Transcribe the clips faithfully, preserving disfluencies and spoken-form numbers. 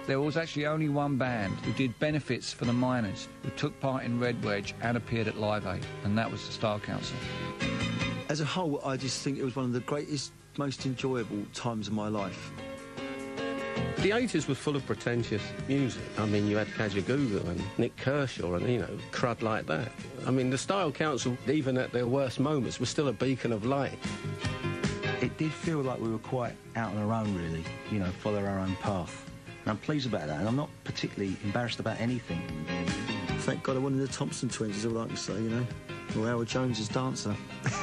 There was actually only one band who did benefits for the miners, who took part in Red Wedge and appeared at Live Aid, and that was the Style Council. As a whole, I just think it was one of the greatest, most enjoyable times of my life. The eighties were full of pretentious music. I mean, you had Kajagoogoo and Nick Kershaw and, you know, crud like that. I mean, the Style Council, even at their worst moments, was still a beacon of light. It did feel like we were quite out on our own, really, you know, follow our own path. And I'm pleased about that, and I'm not particularly embarrassed about anything. Thank God I wasn't the Thompson twins, is all I can say, you know, or Howard Jones's dancer.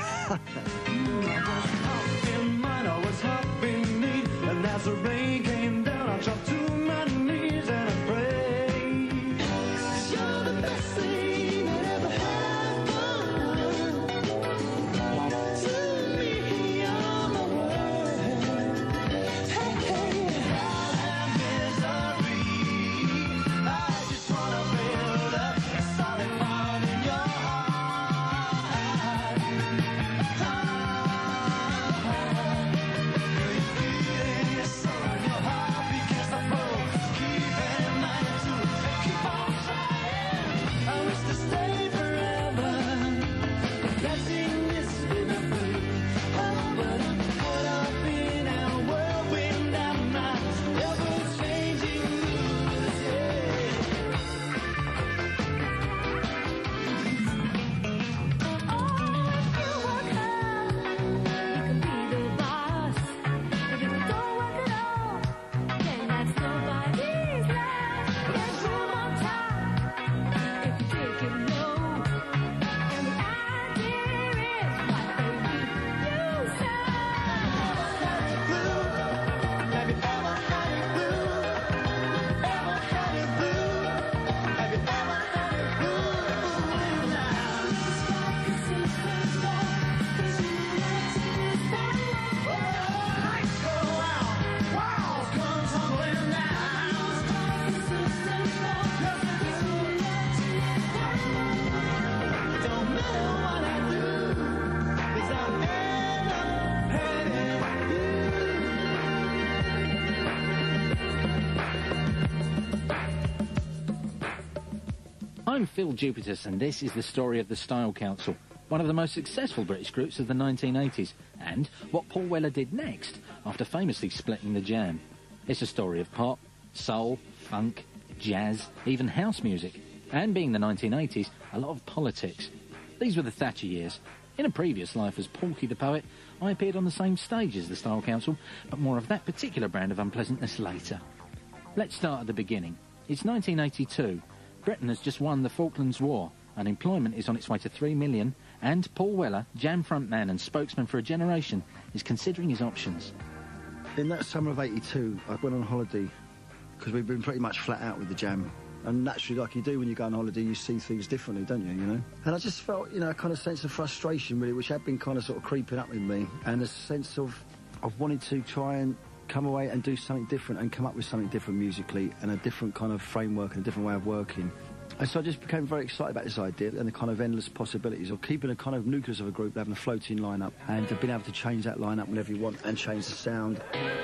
And as the rain came down, I dropped to my knees and I prayed. You're the best thing that ever happened to me on the world. Hey, hey, all that misery, I just wanna build up a solid fire in your heart. I'm Phill Jupitus, and this is the story of the Style Council, one of the most successful British groups of the nineteen eighties, and what Paul Weller did next after famously splitting the Jam. It's a story of pop, soul, funk, jazz, even house music, and being the nineteen eighties, a lot of politics. These were the Thatcher years. In a previous life as Porky the Poet, I appeared on the same stage as the Style Council, but more of that particular brand of unpleasantness later. Let's start at the beginning. It's nineteen eighty-two. Britain has just won the Falklands War. Unemployment is on its way to three million, and Paul Weller, Jam frontman and spokesman for a generation, is considering his options. In that summer of eighty-two, I went on holiday, because we'd been pretty much flat out with the Jam. And naturally, like you do when you go on holiday, you see things differently, don't you, you know? And I just felt, you know, a kind of sense of frustration, really, which had been kind of sort of creeping up with me, and a sense of, of wanting to try and come away and do something different and come up with something different musically and a different kind of framework and a different way of working. And so I just became very excited about this idea and the kind of endless possibilities of keeping a kind of nucleus of a group, having a floating line-up, and being able to change that line-up whenever you want and change the sound.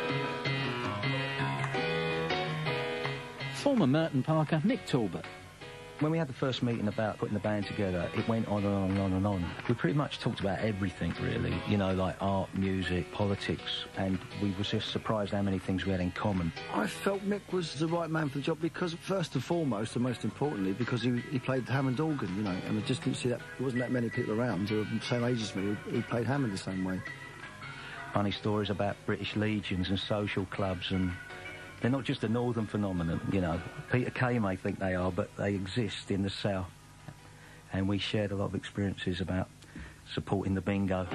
Former Merton Parker, Nick Talbot. When we had the first meeting about putting the band together, it went on and on and on and on. We pretty much talked about everything, really, you know, like art, music, politics, and we were just surprised how many things we had in common. I felt Mick was the right man for the job because, first and foremost, and most importantly, because he, he played Hammond organ, you know, and I just didn't see that, there wasn't that many people around who were the same age as me who, who played Hammond the same way. Funny stories about British legions and social clubs, and they're not just a northern phenomenon, you know. Peter Kay may think they are, but they exist in the south. And we shared a lot of experiences about supporting the bingo.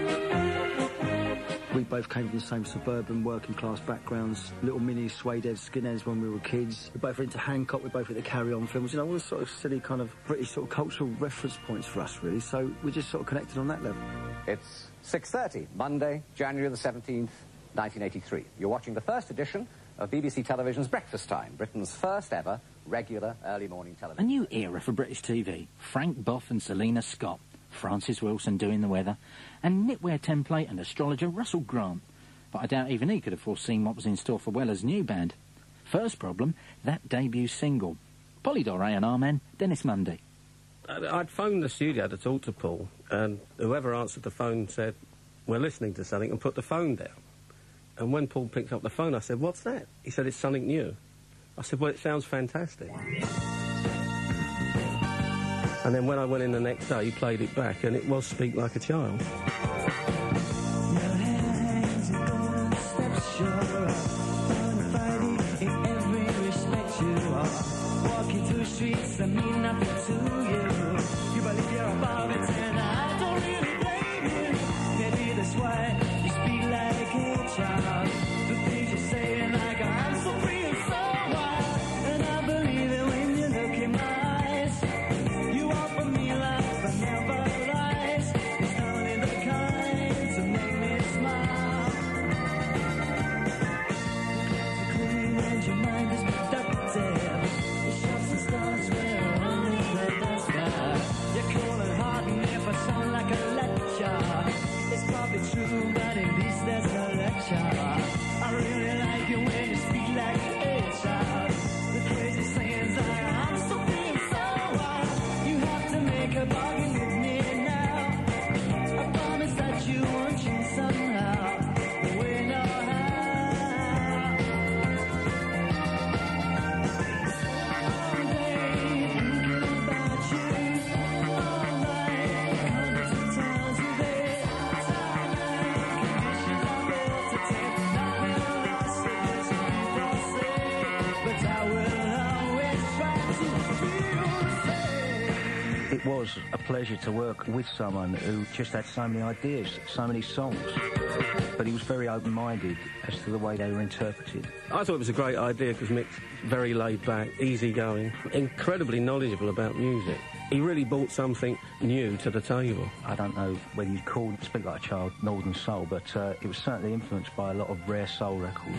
We both came from the same suburban working class backgrounds, little mini suede-heads, skinheads when we were kids. We both were into Hancock, we both were into Carry-On films, you know, all the sort of silly kind of British sort of cultural reference points for us, really. So we just sort of connected on that level. It's six thirty, Monday, January the seventeenth, nineteen eighty-three. You're watching the first edition of B B C Television's Breakfast Time, Britain's first ever regular early morning television. A new era for British T V. Frank Boff and Selena Scott, Francis Wilson doing the weather, and knitwear template and astrologer Russell Grant. But I doubt even he could have foreseen what was in store for Weller's new band. First problem, that debut single. Polydor A and R man, Dennis Mundy. I'd phoned the studio to talk to Paul, and whoever answered the phone said, we're listening to something, and put the phone down. And when Paul picked up the phone, I said, what's that? He said, it's something new. I said, well, it sounds fantastic. And then when I went in the next day, he played it back, and it was Speak Like a Child. Walking through streets that mean nothing to you. You believe you're above it, and I don't really blame you. Maybe that's why you speak like a child. The things you say, like I'm so free and so wild. And I believe it when you look in my eyes. You offer me life, but never lies. It's only the kind to make me smile. So clean and your mind is productive. Stars where only the sky. You're cool and hard, and if I sound like a lecture, it's probably true, but at least there's no lecture. I really like it when you speak like a child. The crazy sayings are, I'm so free and so wild. You have to make a bargain with me now. I promise that you won't change somehow. We know how. It was a pleasure to work with someone who just had so many ideas, so many songs. But he was very open-minded as to the way they were interpreted. I thought it was a great idea because Mick's very laid-back, easygoing, incredibly knowledgeable about music. He really brought something new to the table. I don't know whether you'd call Speak Like a Child Northern Soul, but uh, it was certainly influenced by a lot of rare soul records.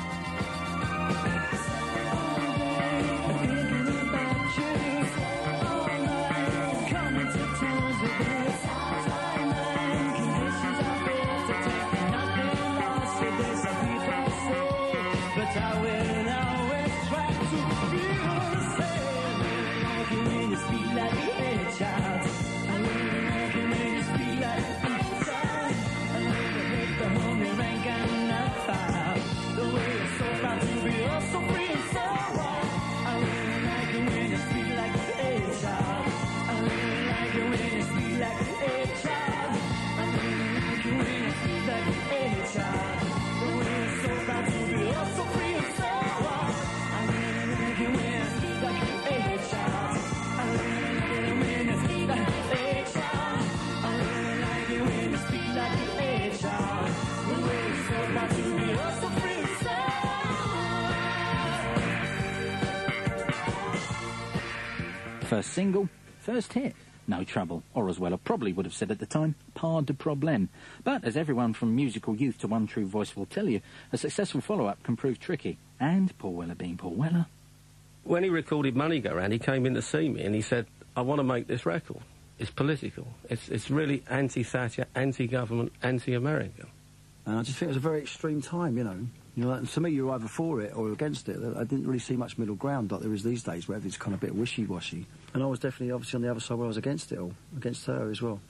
First single, first hit. No trouble, or as well I probably would have said at the time, pas de problème. But as everyone from musical youth to One True Voice will tell you, a successful follow-up can prove tricky. And Paul Weller being Paul Weller. When he recorded Money Go Round, he came in to see me and he said, I want to make this record. It's political. It's, it's really anti-Thatcher, anti-government, anti-American. And I just think it was a very extreme time, you know. You know, and to me, you're either for it or against it. I didn't really see much middle ground like there is these days, where everything's kind of a bit wishy-washy. And I was definitely, obviously, on the other side where I was against it all, against her as well.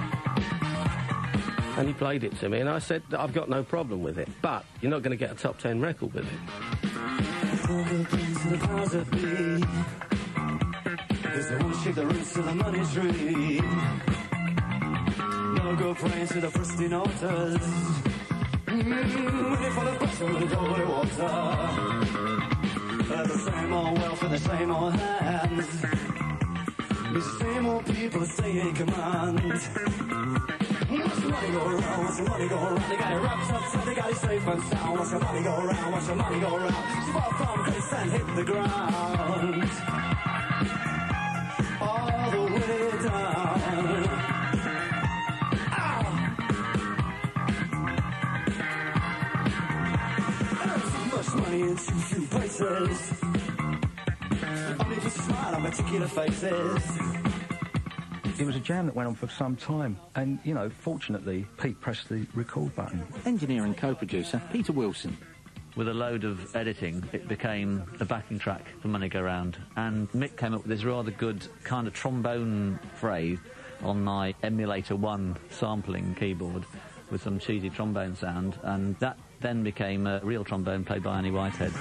And he played it to me, and I said, I've got no problem with it, but you're not going to get a top ten record with it. There's no one shake the roots of the money tree. No go praying to the pristine altars. Mm, waiting for the pressure with the holy water. Uh, the same old wealth in the same old hands. The same old people that stay in command. Watch the money go around, watch the money go around. They got it wrapped up tight, they got it safe and sound. Watch the money go around, watch the money go around. So far from grace and hit the ground. All the way down. Ow! Too much money in too few places. Only just a smile on particular faces. It was a jam that went on for some time, and, you know, fortunately, Pete pressed the record button. Engineer and co-producer Peter Wilson. with a load of editing, it became the backing track for Money Go Round. And Mick came up with this rather good kind of trombone phrase on my Emulator one sampling keyboard with some cheesy trombone sound, and that then became a real trombone played by Annie Whitehead.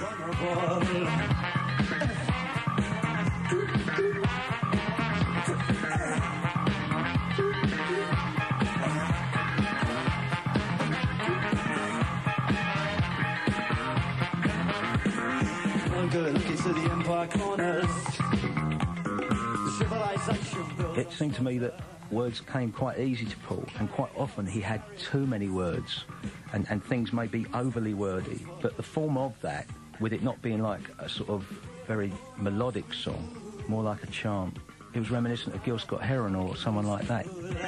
It seemed to me that words came quite easy to Paul, and quite often he had too many words, and, and things may be overly wordy, but the form of that, with it not being like a sort of very melodic song, more like a chant, it was reminiscent of Gil Scott-Heron or someone like that.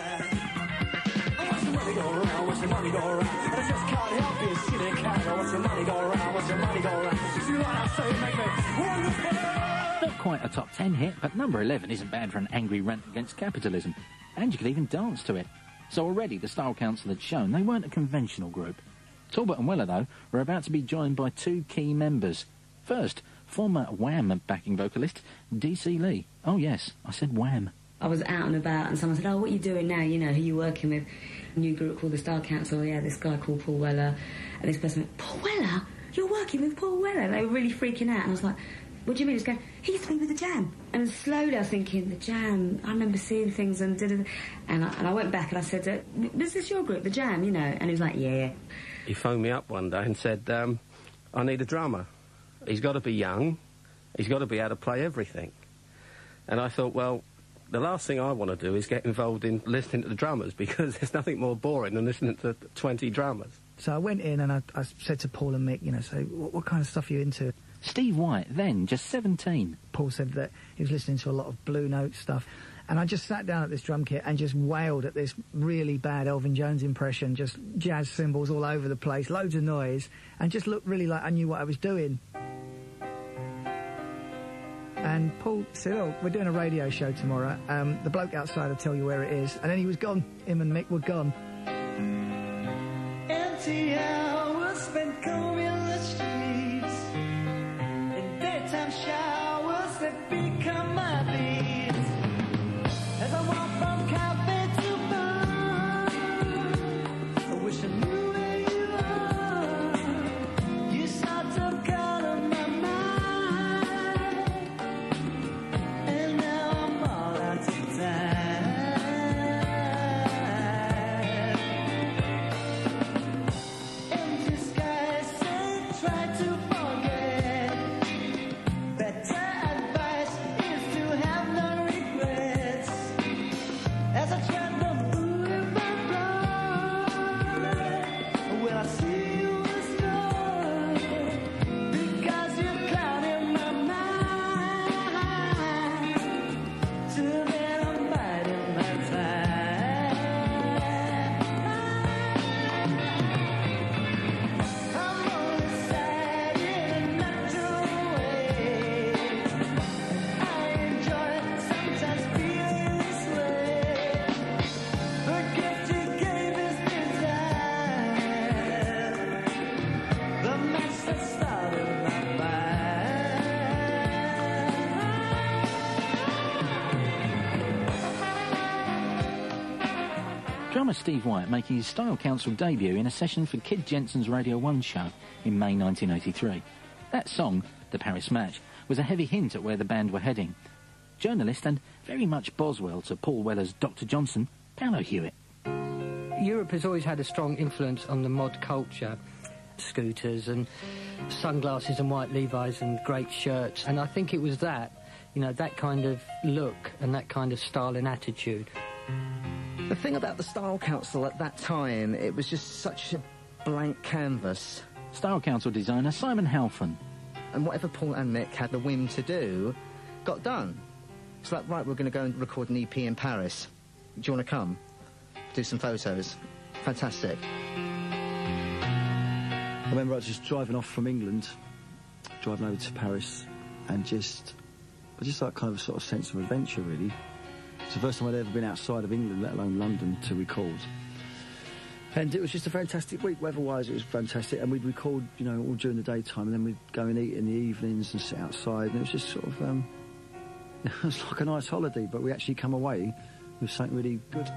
Not quite a top ten hit, but number eleven isn't bad for an angry rant against capitalism. And you could even dance to it. So already the Style Council had shown they weren't a conventional group. Talbot and Weller, though, were about to be joined by two key members. First, former Wham backing vocalist D C Lee. Oh yes, I said Wham. I was out and about and someone said, oh, what are you doing now? You know, who are you working with? A new group called the Style Council. Yeah, this guy called Paul Weller. And this person went, Paul Weller? You're working with Paul Weller? They were really freaking out. And I was like, what do you mean? He's going, he used to be with the Jam. And slowly I was thinking, the Jam, I remember seeing things and da da da. And I, and I went back and I said, uh, is this your group, the Jam, you know? And he was like, yeah. He phoned me up one day and said, um, I need a drummer. He's got to be young. He's got to be able to play everything. And I thought, well, the last thing I want to do is get involved in listening to the drummers, because there's nothing more boring than listening to twenty drummers. So I went in and I, I said to Paul and Mick, you know, so what, what kind of stuff are you into? Steve White, then just seventeen. Paul said that he was listening to a lot of Blue Note stuff. And I just sat down at this drum kit and just wailed at this really bad Elvin Jones impression, just jazz cymbals all over the place, loads of noise, and just looked really like I knew what I was doing. And Paul said, oh, we're doing a radio show tomorrow. Um, the bloke outside will tell you where it is. And then he was gone. Him and Mick were gone. Empty hours spent combing the streets. In daytime showers that become my beats. As I walk from cafe to bar, I wish I knew where you are. You start to color my mind, and now I'm all out of time. Empty skies say try to forget. Better advice is to have no regrets. As I tread the boulevard blind, will I see you restore? Because you're clouding my mind. Till then I'm biding my time. I'm only sad in a natural way. I enjoy sometimes feeling this way. The gift you gave is desire, the match that started my fire. Drummer Steve White making his Style Council debut in a session for Kid Jensen's Radio one show in May nineteen eighty-three. That song, The Paris Match, was a heavy hint at where the band were heading. Journalist and very much Boswell to Paul Weller's Doctor Johnson, Paolo Hewitt. Europe has always had a strong influence on the mod culture. Scooters and sunglasses and white Levi's and great shirts. And I think it was that, you know, that kind of look and that kind of style and attitude. The thing about the Style Council at that time, it was just such a blank canvas. Style Council designer Simon Halfon. And whatever Paul and Mick had the whim to do, got done. It's like, right, we're going to go and record an E P in Paris. Do you want to come? Do some photos. Fantastic. I remember I was just driving off from England, driving over to Paris, and just, just like kind of a sort of sense of adventure, really. It's the first time I'd ever been outside of England, let alone London, to record. And it was just a fantastic week. Weather-wise, it was fantastic. And we'd record, you know, all during the daytime, and then we'd go and eat in the evenings and sit outside. And it was just sort of, um, it was like a nice holiday, but we actually come away with something really good.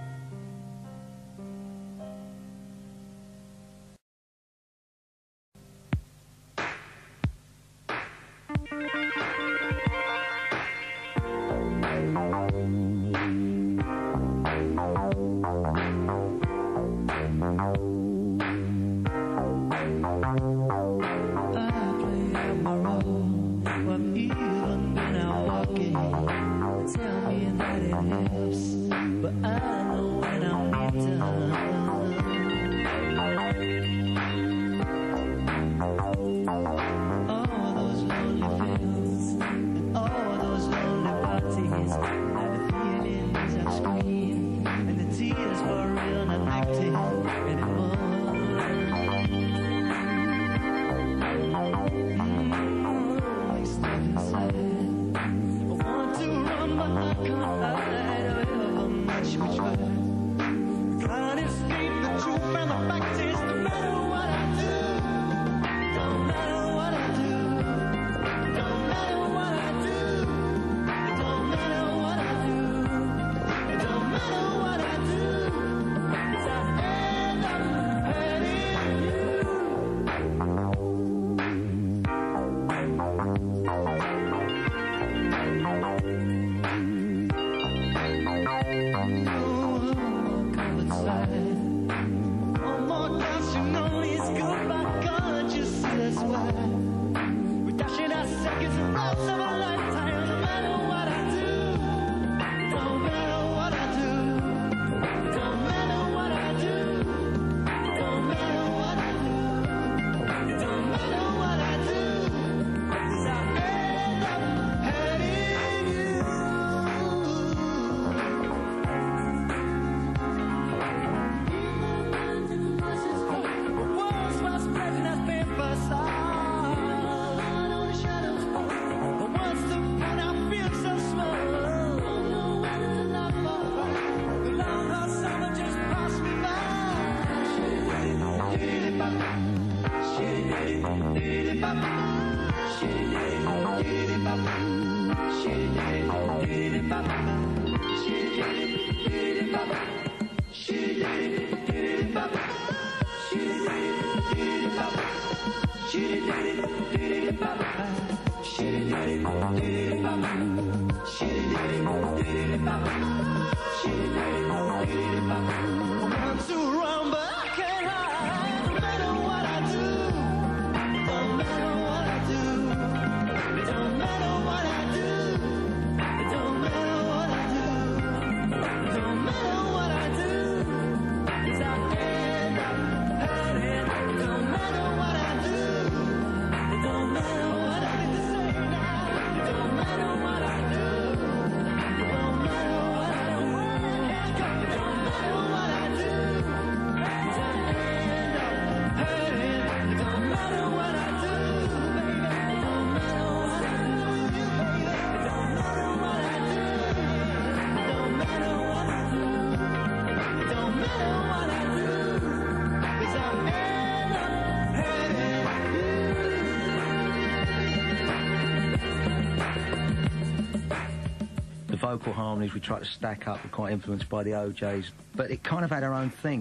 Vocal harmonies we tried to stack up were quite influenced by the O Js, but it kind of had our own thing.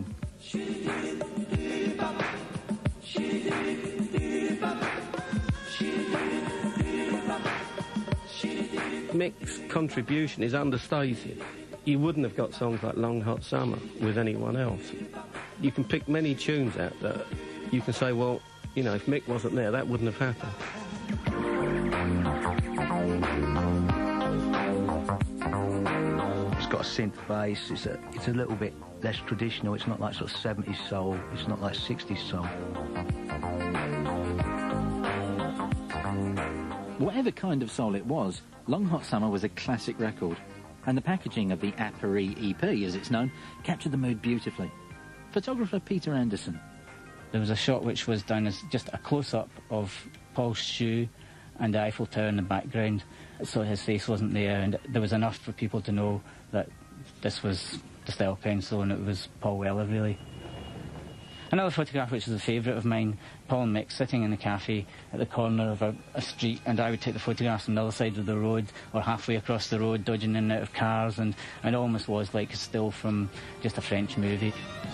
Mick's contribution is understated. You wouldn't have got songs like Long Hot Summer with anyone else. You can pick many tunes out that you can say, well, you know, if Mick wasn't there, that wouldn't have happened. It's got a synth bass, it's a, it's a little bit less traditional, it's not like sort of seventies soul, it's not like sixties soul. Whatever kind of soul it was, Long Hot Summer was a classic record, and the packaging of the Apparie E P, as it's known, captured the mood beautifully. Photographer Peter Anderson. There was a shot which was done as just a close-up of Paul's shoe and the Eiffel Tower in the background, so his face wasn't there, and there was enough for people to know that this was the style pencil and it was Paul Weller, really. Another photograph which is a favourite of mine, Paul and Mick sitting in a cafe at the corner of a, a street, and I would take the photographs on the other side of the road or halfway across the road, dodging in and out of cars, and it almost was like a still from just a French movie.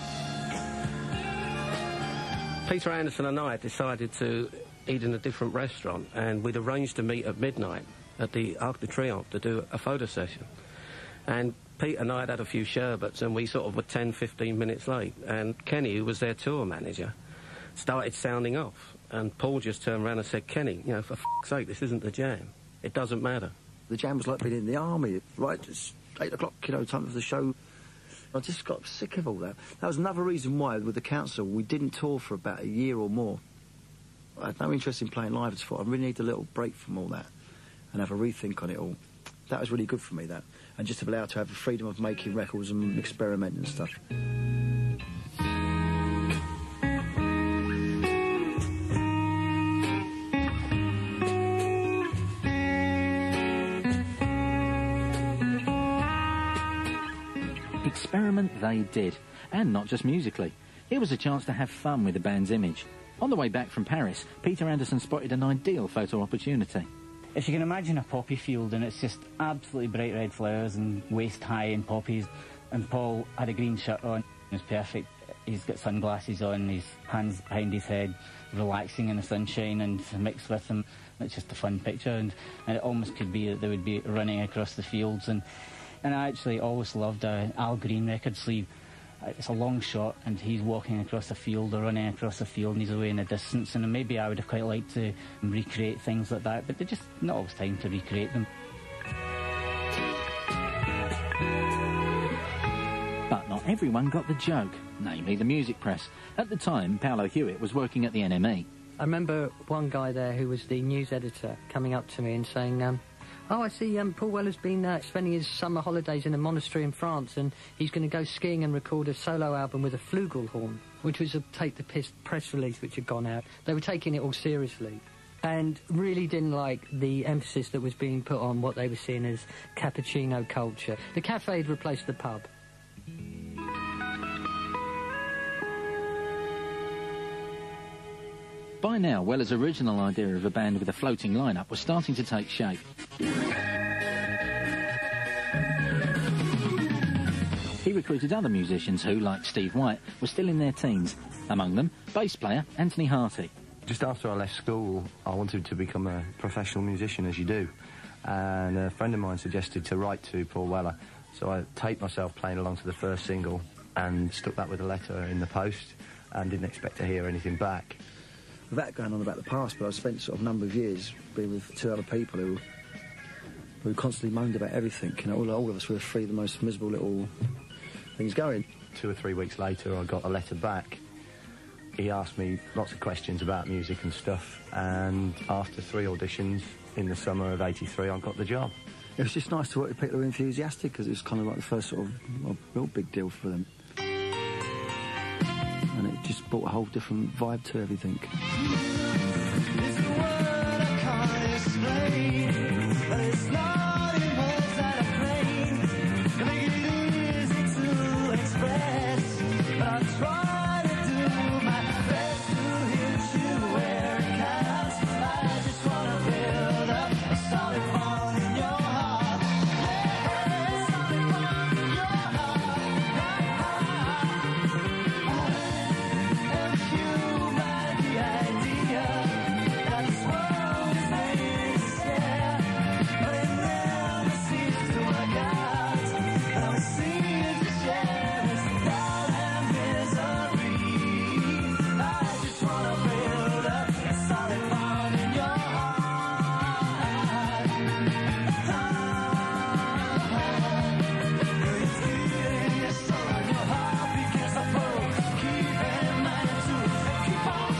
Peter Anderson and I decided to eat in a different restaurant, and we'd arranged to meet at midnight at the Arc de Triomphe to do a photo session. And Pete and I had had a few sherbets, and we sort of were ten, fifteen minutes late. And Kenny, who was their tour manager, started sounding off. And Paul just turned around and said, Kenny, you know, for f***'s sake, this isn't the Jam. It doesn't matter. The Jam was like being in the army, right? It's eight o'clock, you know, time for the show. I just got sick of all that. That was another reason why, with the council, we didn't tour for about a year or more. I had no interest in playing live. I just thought I really need a little break from all that and have a rethink on it all. That was really good for me, that. And just to be allowed to have the freedom of making records and experimenting and stuff. Experiment they did, and not just musically. Here was a chance to have fun with the band's image. On the way back from Paris, Peter Anderson spotted an ideal photo opportunity. If you can imagine a poppy field, and it's just absolutely bright red flowers and waist-high in poppies, and Paul had a green shirt on, it was perfect. He's got sunglasses on, his hands behind his head, relaxing in the sunshine, and mixed with them, it's just a fun picture, and, and it almost could be that they would be running across the fields. And, and I actually always loved a Al Green record sleeve. It's a long shot, and he's walking across the field or running across the field, and he's away in the distance, and maybe I would have quite liked to recreate things like that, but there's just not always time to recreate them. But not everyone got the joke, namely the music press. At the time, Paolo Hewitt was working at the N M E. I remember one guy there who was the news editor coming up to me and saying, um, oh, I see um, Paul Weller's been uh, spending his summer holidays in a monastery in France, and he's going to go skiing and record a solo album with a flugelhorn, which was a take-the-piss press release which had gone out. They were taking it all seriously and really didn't like the emphasis that was being put on what they were seeing as cappuccino culture. The cafe had replaced the pub. By now, Weller's original idea of a band with a floating lineup was starting to take shape. He recruited other musicians who, like Steve White, were still in their teens. Among them, bass player Anthony Harty. Just after I left school, I wanted to become a professional musician, as you do. And a friend of mine suggested to write to Paul Weller. So I taped myself playing along to the first single and stuck that with a letter in the post and didn't expect to hear anything back. That going on about the past, but I spent sort of a number of years being with two other people who who constantly moaned about everything. You know, all, all of us were three of the most miserable little things going. Two or three weeks later, I got a letter back. He asked me lots of questions about music and stuff, and after three auditions in the summer of eighty-three, I got the job. It was just nice to work with people who were enthusiastic, because it was kind of like the first sort of well, real big deal for them. And it just brought a whole different vibe to everything. It's the word I can't explain, but it's not in words that I claim. To make it easy to express, but I try to do my best to hit you where it counts. I just want to build up a solid bond in your heart. Yeah, a solid bond in your heart. And if you like the idea that this world is made to share, but it never seems to work out. And we seem to share this doubt and misery. I just want to build up a solid bond in your heart. It's getting your soul and your heart begins to pull. Keep in mind to keep on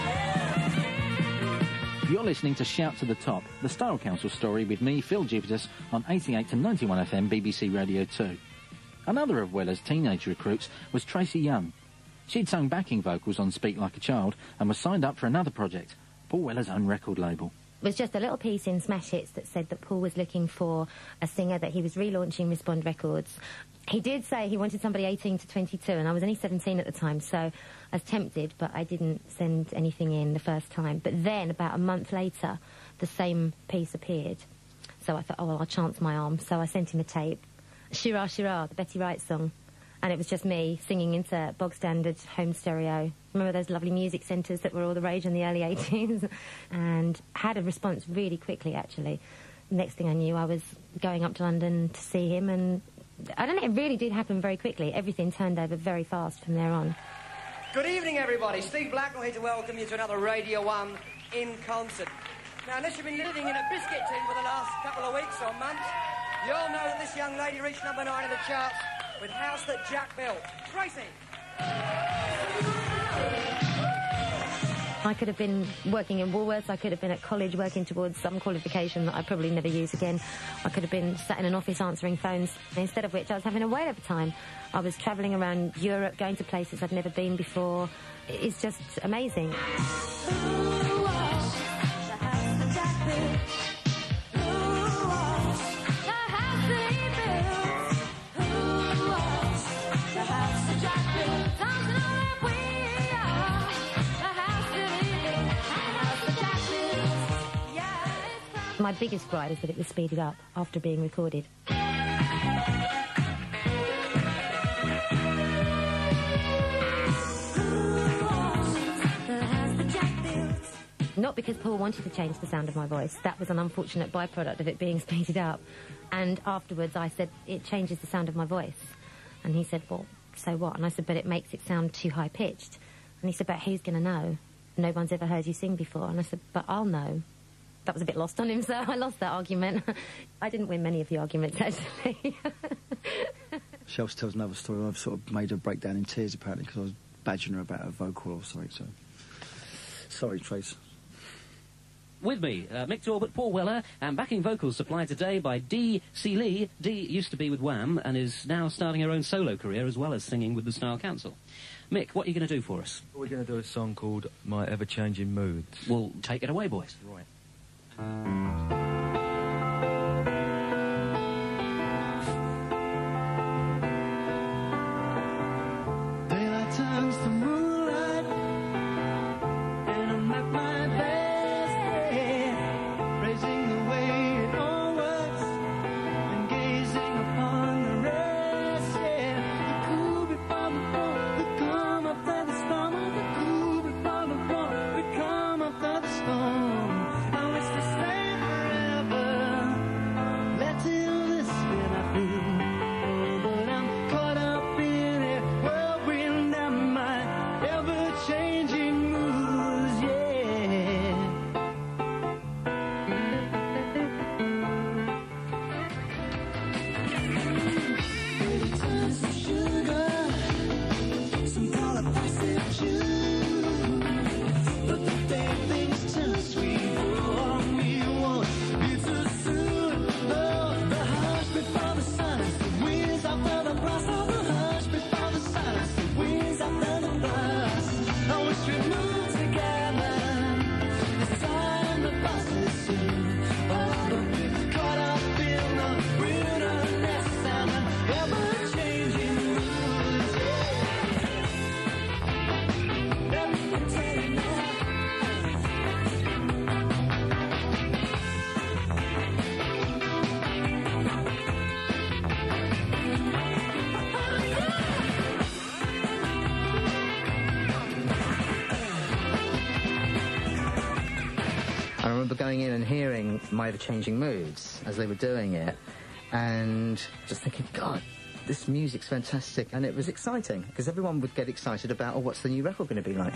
trying. You're listening to Shout to the Top, the Style Council story with me, Phill Jupitus, on eighty-eight to ninety-one F M B B C Radio two. Another of Weller's teenage recruits was Tracy Young. She'd sung backing vocals on Speak Like a Child and was signed up for another project, Paul Weller's own record label. was just a little piece in Smash Hits that said that Paul was looking for a singer, that he was relaunching Respond Records. He did say he wanted somebody eighteen to twenty-two, and I was only seventeen at the time, so I was tempted, but I didn't send anything in the first time. But then, about a month later, the same piece appeared. So I thought, oh, well, I'll chance my arm. So I sent him a tape, Shira Shira, the Betty Wright song. And it was just me singing into bog standard home stereo. Remember those lovely music centres that were all the rage in the early eighties? And had a response really quickly, actually. Next thing I knew, I was going up to London to see him, and I don't know, it really did happen very quickly. Everything turned over very fast from there on. Good evening, everybody. Steve Blackwell here to welcome you to another Radio one in concert. Now, unless you've been living in a biscuit tin for the last couple of weeks or months, you all know that this young lady reached number nine in the charts with House That Jack Built. Tracy! I could have been working in Woolworths, I could have been at college working towards some qualification that I probably never use again. I could have been sat in an office answering phones, instead of which I was having a whale of a time. I was travelling around Europe, going to places I'd never been before. It's just amazing. My biggest gripe is that it was speeded up after being recorded. Not because Paul wanted to change the sound of my voice. That was an unfortunate byproduct of it being speeded up. And afterwards I said, it changes the sound of my voice. And he said, well, so what? And I said, but it makes it sound too high-pitched. And he said, but who's going to know? No one's ever heard you sing before. And I said, but I'll know. That was a bit lost on him, so I lost that argument. I didn't win many of the arguments, actually. Shelves tells another story. I've sort of made her break down in tears, apparently, because I was badgering her about her vocal or something, so... Sorry, Trace. With me, uh, Mick Talbot, Paul Weller, and backing vocals supplied today by Dee C. Lee. Dee used to be with Wham and is now starting her own solo career as well as singing with the Style Council. Mick, what are you going to do for us? We're going to do a song called My Ever-Changing Moods. Well, take it away, boys. Right. Daylight turns to moonlight, and I'm at my best, yeah, raising the way it all works, and gazing upon the rest, yeah. The cool before the fall, the calm after the storm, the cool before the fall, the calm after the storm. I wish to stay forever, let till this bit I feel. Oh, but I'm caught up in it, whirlwind and my ever-changing moods, yeah. Baby turns to sugar, some call it passive juice, but the day things turn sweet, oh, me won't be too soon. Oh, the hush before the silence, the winds after the blast. Oh, the hush before the silence, the winds after the blast. I wish we moved together. It's time to pass it soon. Oh, but we're caught up in the wilderness and the ever-changing moods, yeah. Let me tell you now. I remember going in and hearing My Ever-Changing Moods as they were doing it, and just thinking, God, this music's fantastic. And it was exciting, because everyone would get excited about, oh, what's the new record going to be like?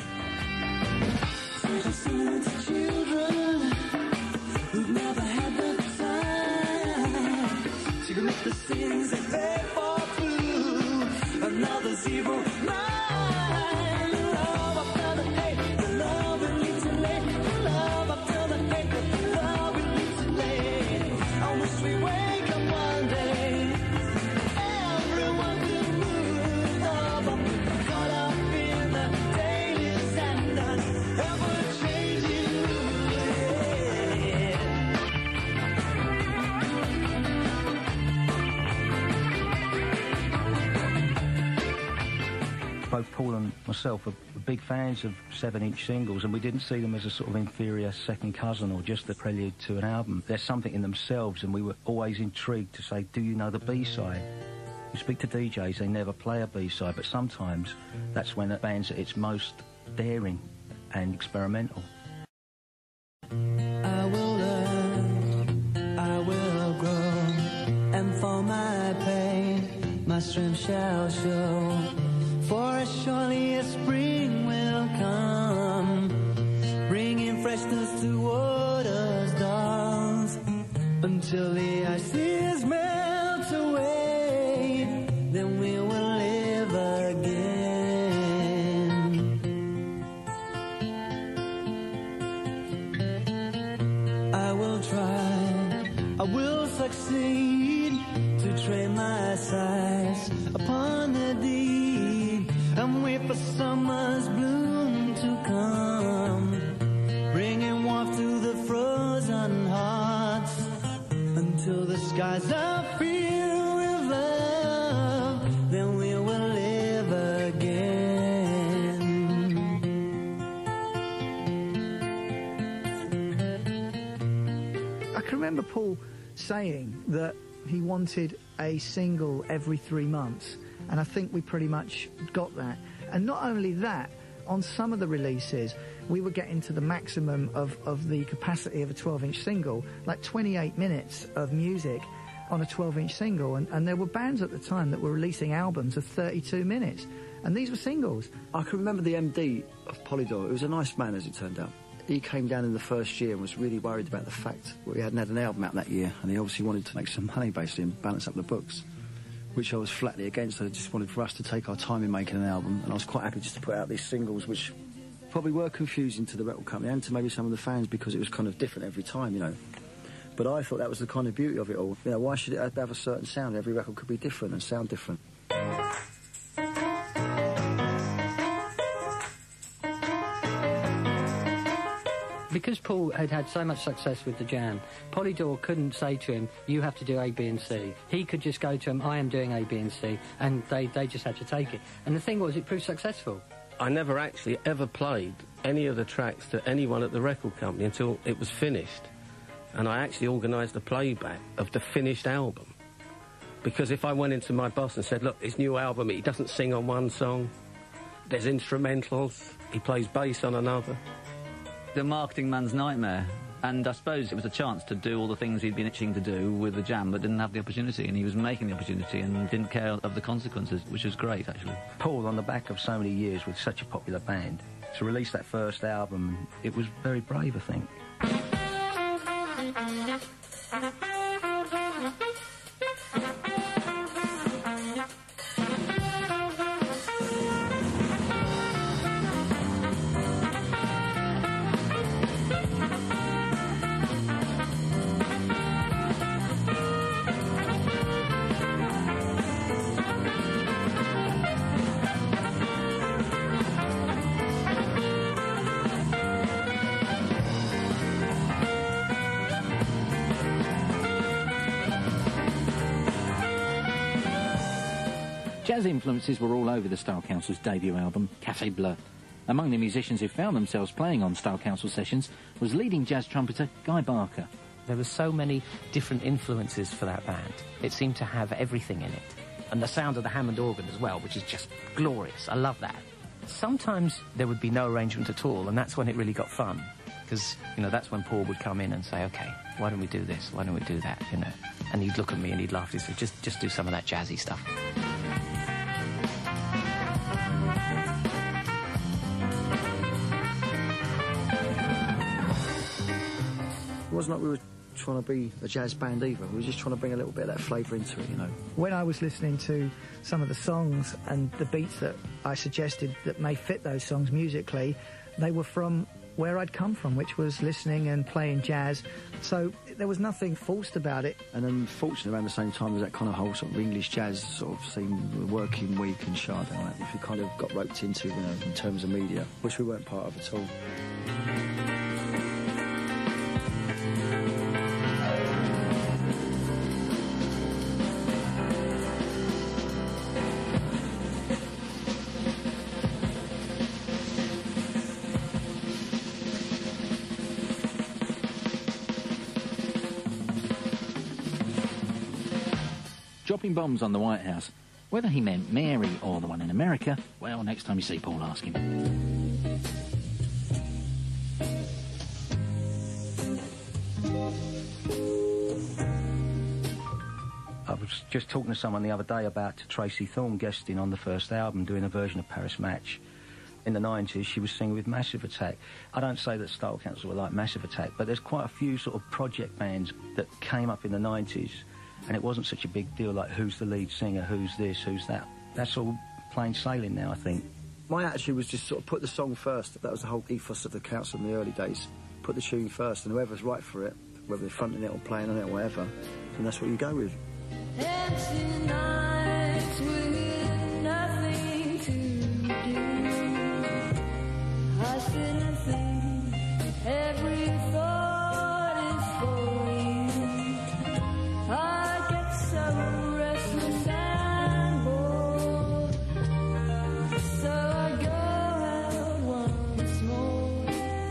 Children who've never had the time to commit the sins they pay for through another zero nine. Love after the hate, the love will lead to late. The love after the hate, the love will lead to late. I wish we wake up one day, everyone could move up, but we're caught up in the dailies and the ever-changing moods. Paul and myself are big fans of seven-inch singles, and we didn't see them as a sort of inferior second cousin or just a prelude to an album. There's something in themselves, and we were always intrigued to say, do you know the B-side? You speak to D Js, they never play a B-side, but sometimes that's when a band's at its most daring and experimental. I will learn, I will grow, and for my pain, my strength shall show. For as surely as spring will come, bringing freshness to waters dawns, until the ices melt away, then we will live again. I will try, I will succeed, to train my sights upon the deep, and wait for summer's bloom to come, bringing warmth to the frozen hearts, until the skies are filled with love, then we will live again. I can remember Paul saying that he wanted a single every three months, and I think we pretty much got that. And not only that, on some of the releases, we were getting to the maximum of, of the capacity of a twelve-inch single, like twenty-eight minutes of music on a twelve-inch single, and, and there were bands at the time that were releasing albums of thirty-two minutes, and these were singles. I can remember the M D of Polydor. It was a nice man, as it turned out. He came down in the first year and was really worried about the fact that we hadn't had an album out that year, and he obviously wanted to make some money, basically, and balance up the books, which I was flatly against. I just wanted for us to take our time in making an album, and I was quite happy just to put out these singles, which probably were confusing to the record company and to maybe some of the fans, because it was kind of different every time, you know. But I thought that was the kind of beauty of it all. You know, why should it have a certain sound? Every record could be different and sound different. Because Paul had had so much success with the Jam, Polydor couldn't say to him, you have to do A, B and C. He could just go to him, I am doing A, B and C, and they, they just had to take it. And the thing was, it proved successful. I never actually ever played any of the tracks to anyone at the record company until it was finished. And I actually organised a playback of the finished album. Because if I went into my boss and said, look, his new album, he doesn't sing on one song, there's instrumentals, he plays bass on another. The marketing man's nightmare, and I suppose it was a chance to do all the things he'd been itching to do with the Jam, but didn't have the opportunity, and he was making the opportunity and didn't care of the consequences, which was great, actually. Paul, on the back of so many years with such a popular band, to release that first album, it was very brave, I think. Jazz influences were all over the Style Council's debut album, Café Bleu. Among the musicians who found themselves playing on Style Council sessions was leading jazz trumpeter Guy Barker. There were so many different influences for that band. It seemed to have everything in it. And the sound of the Hammond organ as well, which is just glorious. I love that. Sometimes there would be no arrangement at all, and that's when it really got fun. Because, you know, that's when Paul would come in and say, OK, why don't we do this? Why don't we do that? You know? And he'd look at me and he'd laugh. He'd say, just, just do some of that jazzy stuff. It wasn't like we were trying to be a jazz band either. We were just trying to bring a little bit of that flavour into it, you know. When I was listening to some of the songs and the beats that I suggested that may fit those songs musically, they were from where I'd come from, which was listening and playing jazz. So there was nothing forced about it. And unfortunately, around the same time as that kind of whole sort of English jazz sort of scene, Working Week and Chardin, like, which we kind of got roped into, you know, in terms of media, which we weren't part of at all. dropping bombs on the White House. Whether he meant Mary or the one in America, well, next time you see Paul, ask him. I was just talking to someone the other day about Tracy Thorn guesting on the first album, doing a version of Paris Match. In the nineties, she was singing with Massive Attack. I don't say that Style Council were like Massive Attack, but there's quite a few sort of project bands that came up in the nineties, and it wasn't such a big deal, like who's the lead singer, who's this, who's that. That's all plain sailing now, I think. My attitude was just sort of put the song first. That was the whole ethos of the council in the early days. Put the tune first, and whoever's right for it, whether they're fronting it or playing on it or whatever, and that's what you go with. Empty nights with nothing to do. I sit and think, every thought is for you. I get so restless and bored, so I go out once more.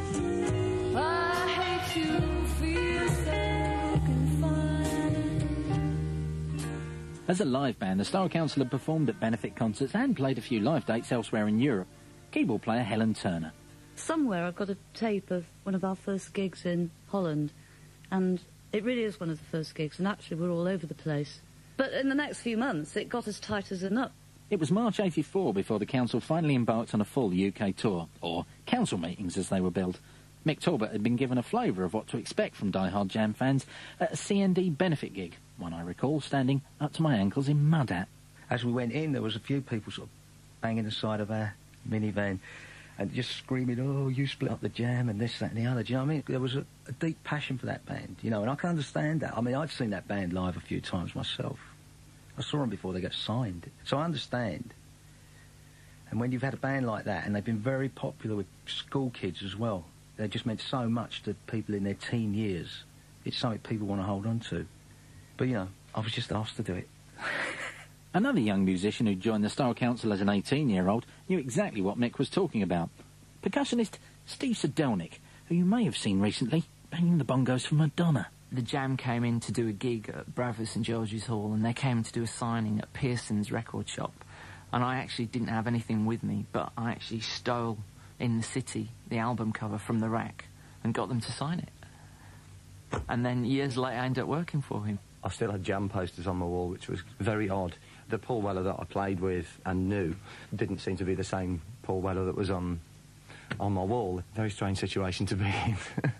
I hate to feel so confined. As a live band, the Style Council had performed at benefit concerts and played a few live dates elsewhere in Europe. Keyboard player Helen Turner. Somewhere I've got a tape of one of our first gigs in Holland, and it really is one of the first gigs, and actually we're all over the place. But in the next few months, it got as tight as a nut. It was March eighty-four before the council finally embarked on a full U K tour, or council meetings as they were billed. Mick Talbot had been given a flavour of what to expect from die-hard Jam fans at a C N D benefit gig, one I recall standing up to my ankles in mud at. As we went in, there was a few people sort of banging the side of our minivan and just screaming, oh, you split up the Jam and this, that and the other. Do you know what I mean? There was a, a deep passion for that band, you know, and I can understand that. I mean, I've seen that band live a few times myself. I saw them before they got signed, so I understand. And when you've had a band like that, and they've been very popular with school kids as well, they just meant so much to people in their teen years. It's something people want to hold on to. But, you know, I was just asked to do it. Another young musician who joined the Style Council as an eighteen-year-old knew exactly what Mick was talking about. Percussionist Steve Sedelnik, who you may have seen recently banging the bongos for Madonna. The Jam came in to do a gig at Bradford St George's Hall, and they came to do a signing at Pearson's record shop. And I actually didn't have anything with me, but I actually stole in the city the album cover from the rack and got them to sign it. And then years later I ended up working for him. I still had Jam posters on my wall, which was very odd. The Paul Weller that I played with and knew didn't seem to be the same Paul Weller that was on on my wall. Very strange situation to be in.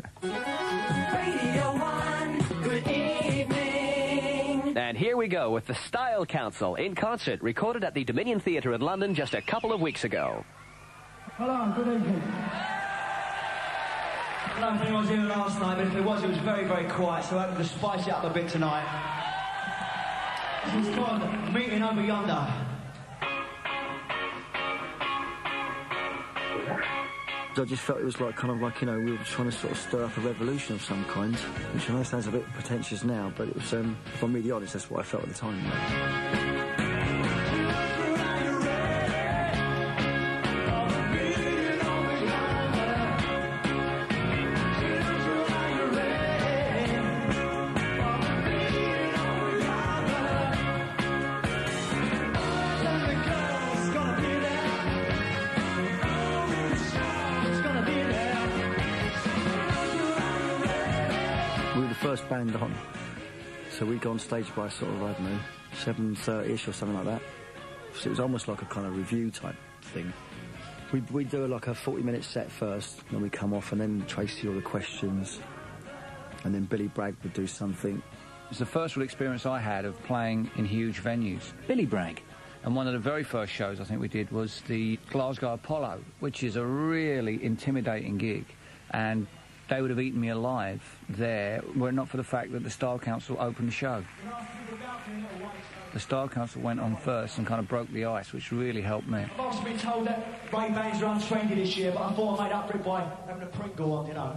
Radio one, good evening. And here we go with the Style Council in concert, recorded at the Dominion Theatre in London just a couple of weeks ago. Hello, good evening. I don't know if anyone was here last night, but if there was, it was very, very quiet, so I hope to spice it up a bit tonight. This is called Meeting Over Yonder. I just felt it was like kind of like, you know, we were trying to sort of stir up a revolution of some kind, which I know sounds a bit pretentious now, but it was, um, if I'm really honest, that's what I felt at the time. First band on, so we go on stage by sort of, I don't know, seven thirty-ish or something like that. So it was almost like a kind of review type thing. We we do like a forty minute set first, then we come off, and then Tracy all the questions, and then Billy Bragg would do something. It was the first real experience I had of playing in huge venues. Billy Bragg. And one of the very first shows I think we did was the Glasgow Apollo, which is a really intimidating gig, and they would have eaten me alive there were it not for the fact that the Style Council opened the show. The Style Council went on first and kind of broke the ice, which really helped me. I've also been told that Ray Bans are untrendy this year, but I thought I made up for it by having a Pringle on, you know.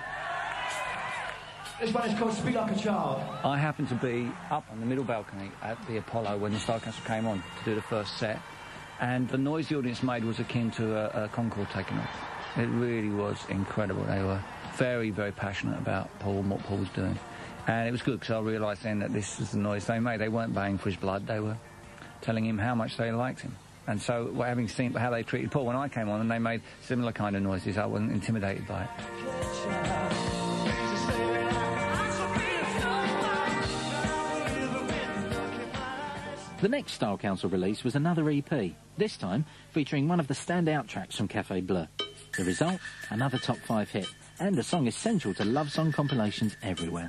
This one is called Speak Like a Child. I happened to be up on the middle balcony at the Apollo when the Style Council came on to do the first set, and the noise the audience made was akin to a, a Concorde taking off. It really was incredible. They were very, very passionate about Paul and what Paul was doing. And it was good because I realised then that this was the noise they made. They weren't baying for his blood, they were telling him how much they liked him. And so, well, having seen how they treated Paul, when I came on and they made similar kind of noises, I wasn't intimidated by it. The next Style Council release was another E P, this time featuring one of the standout tracks from Café Bleu. The result, another top five hit, and a song essential to love song compilations everywhere.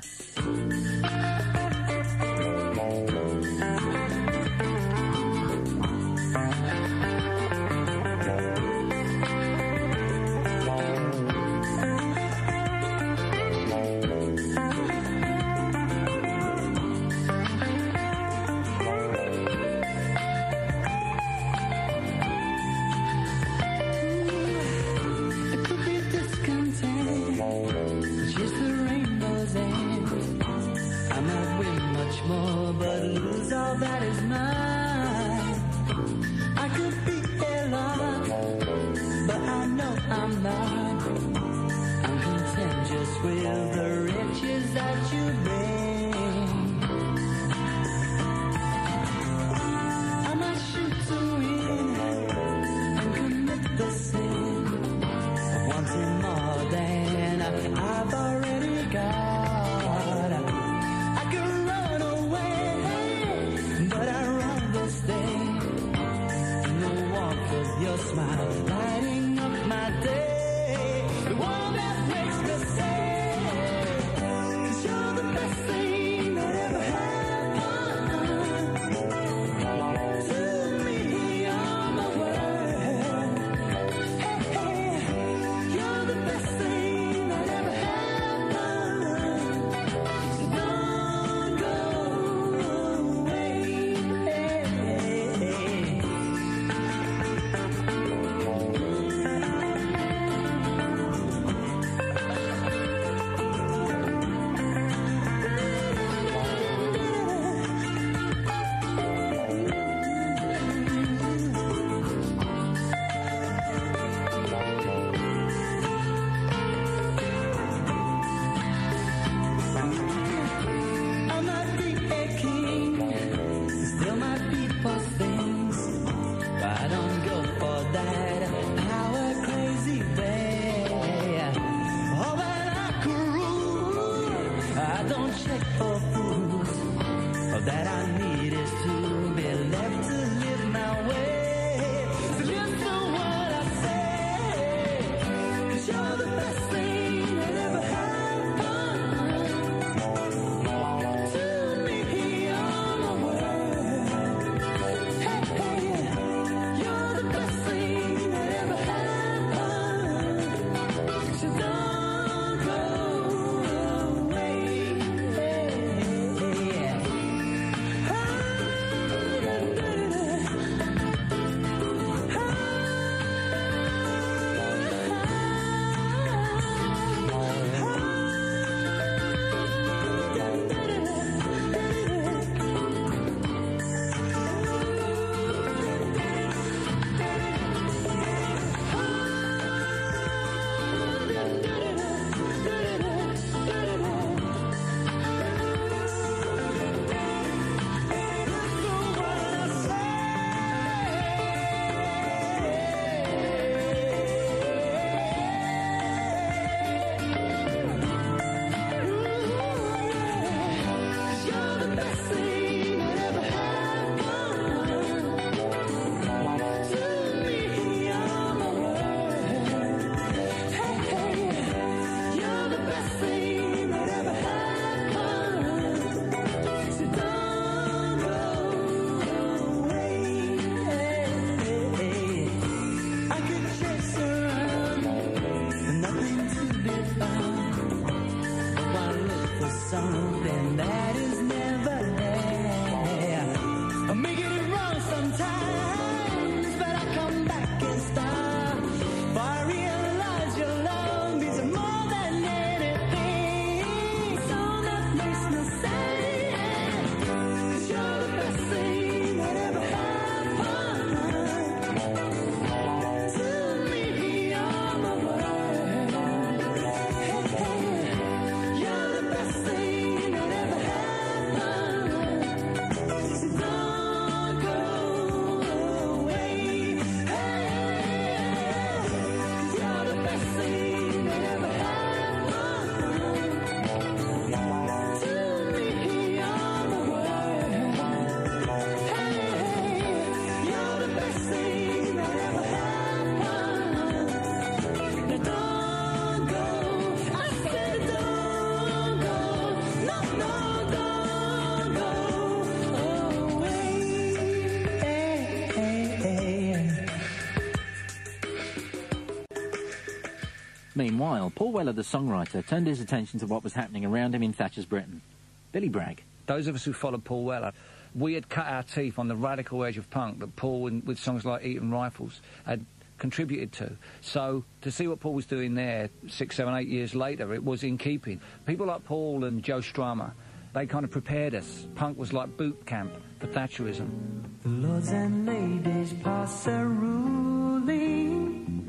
Meanwhile, Paul Weller, the songwriter, turned his attention to what was happening around him in Thatcher's Britain. Billy Bragg. Those of us who followed Paul Weller, we had cut our teeth on the radical edge of punk that Paul, with songs like Eton Rifles, had contributed to. So to see what Paul was doing there six, seven, eight years later, it was in keeping. People like Paul and Joe Strummer, they kind of prepared us. Punk was like boot camp for Thatcherism. The lords and ladies pass a ruling.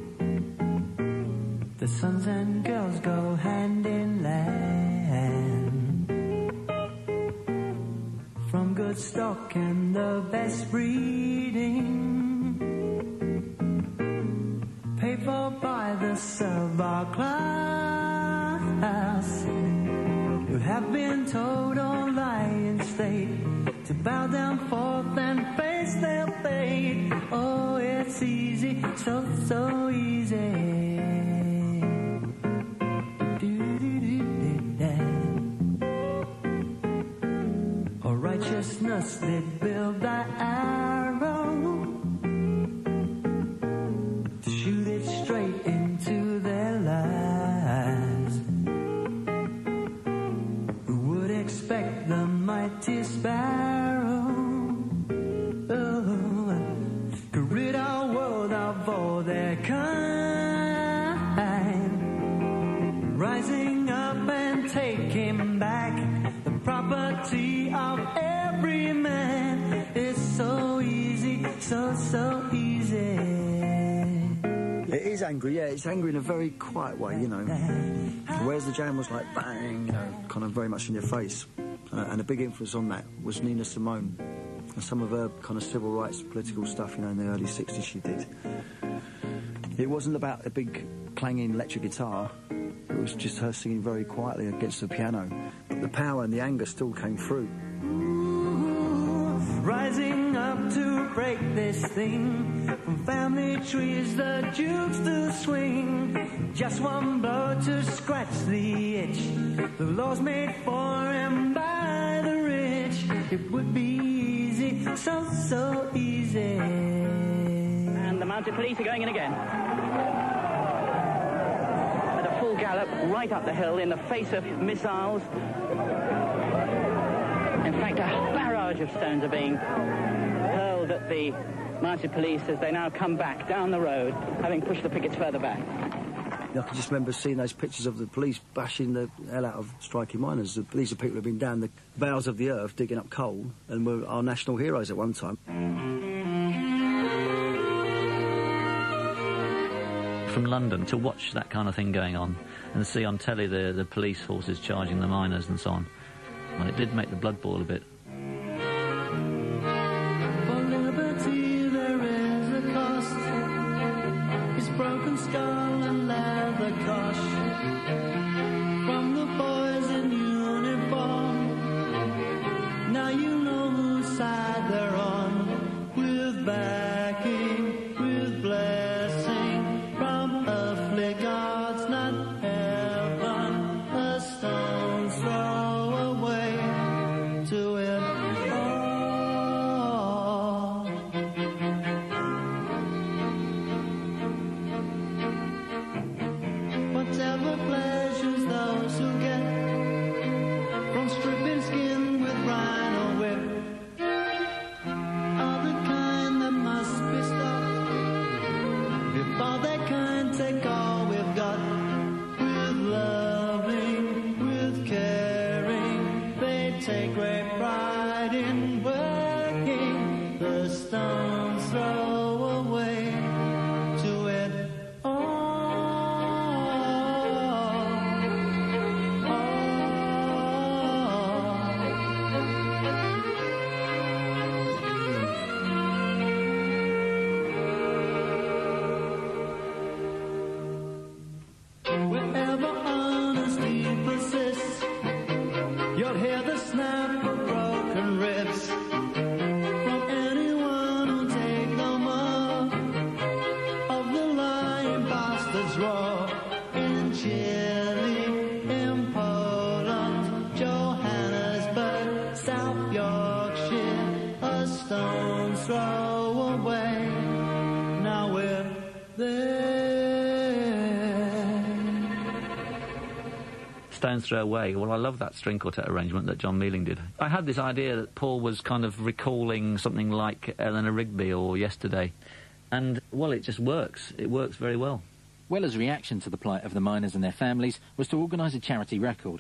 The sons and girls go hand in hand. From good stock and the best breeding, paid for by the servile class, who have been told or lie in state to bow down forth and face their fate. Oh, it's easy, so, so easy. Oh, righteousness did build thy arrow to shoot it straight into their lives. Who would expect the mighty sparrow oh, to rid our world of all their kind, rising up and taking back the property of every man? It's so easy, so, so easy. It is angry, yeah, it's angry in a very quiet way, you know. Whereas the Jam was like bang, you know, kind of very much in your face. Uh, and a big influence on that was Nina Simone. And some of her kind of civil rights, political stuff, you know, in the early sixties she did. It wasn't about a big clanging electric guitar. It was just her singing very quietly against the piano. But the power and the anger still came through. Rising up to break this thing, from family trees the jukes to swing. Just one blow to scratch the itch. The law's made for and by the rich. It would be easy, so, so easy. And the mounted police are going in again. At a full gallop, right up the hill in the face of missiles. In fact, a barrage of stones are being hurled at the mounted police as they now come back down the road, having pushed the pickets further back. I can just remember seeing those pictures of the police bashing the hell out of striking miners. The police are people who have been down the bowels of the earth digging up coal and were our national heroes at one time. From London to watch that kind of thing going on and see on telly the, the police forces charging the miners and so on, well, it did make the blood boil a bit. For liberty there is a cost. His broken skull and leather cosh. From the boys in uniform, now you know whose side they're on. With backing, with blessing from earthly gods, not heaven, a stone's throw away to it all. Whatever pleasures those who get from stripping skin with rhino whip are the kind that must be stopped before they can take all we've got. With loving, with caring, they take great pride in working the stones throw away to it all. Wherever honesty persists, you'll hear the snap Stone's Throw Away. Well, I love that string quartet arrangement that John Mealing did. I had this idea that Paul was kind of recalling something like Eleanor Rigby or Yesterday. And, well, it just works. It works very well. Weller's reaction to the plight of the miners and their families was to organise a charity record.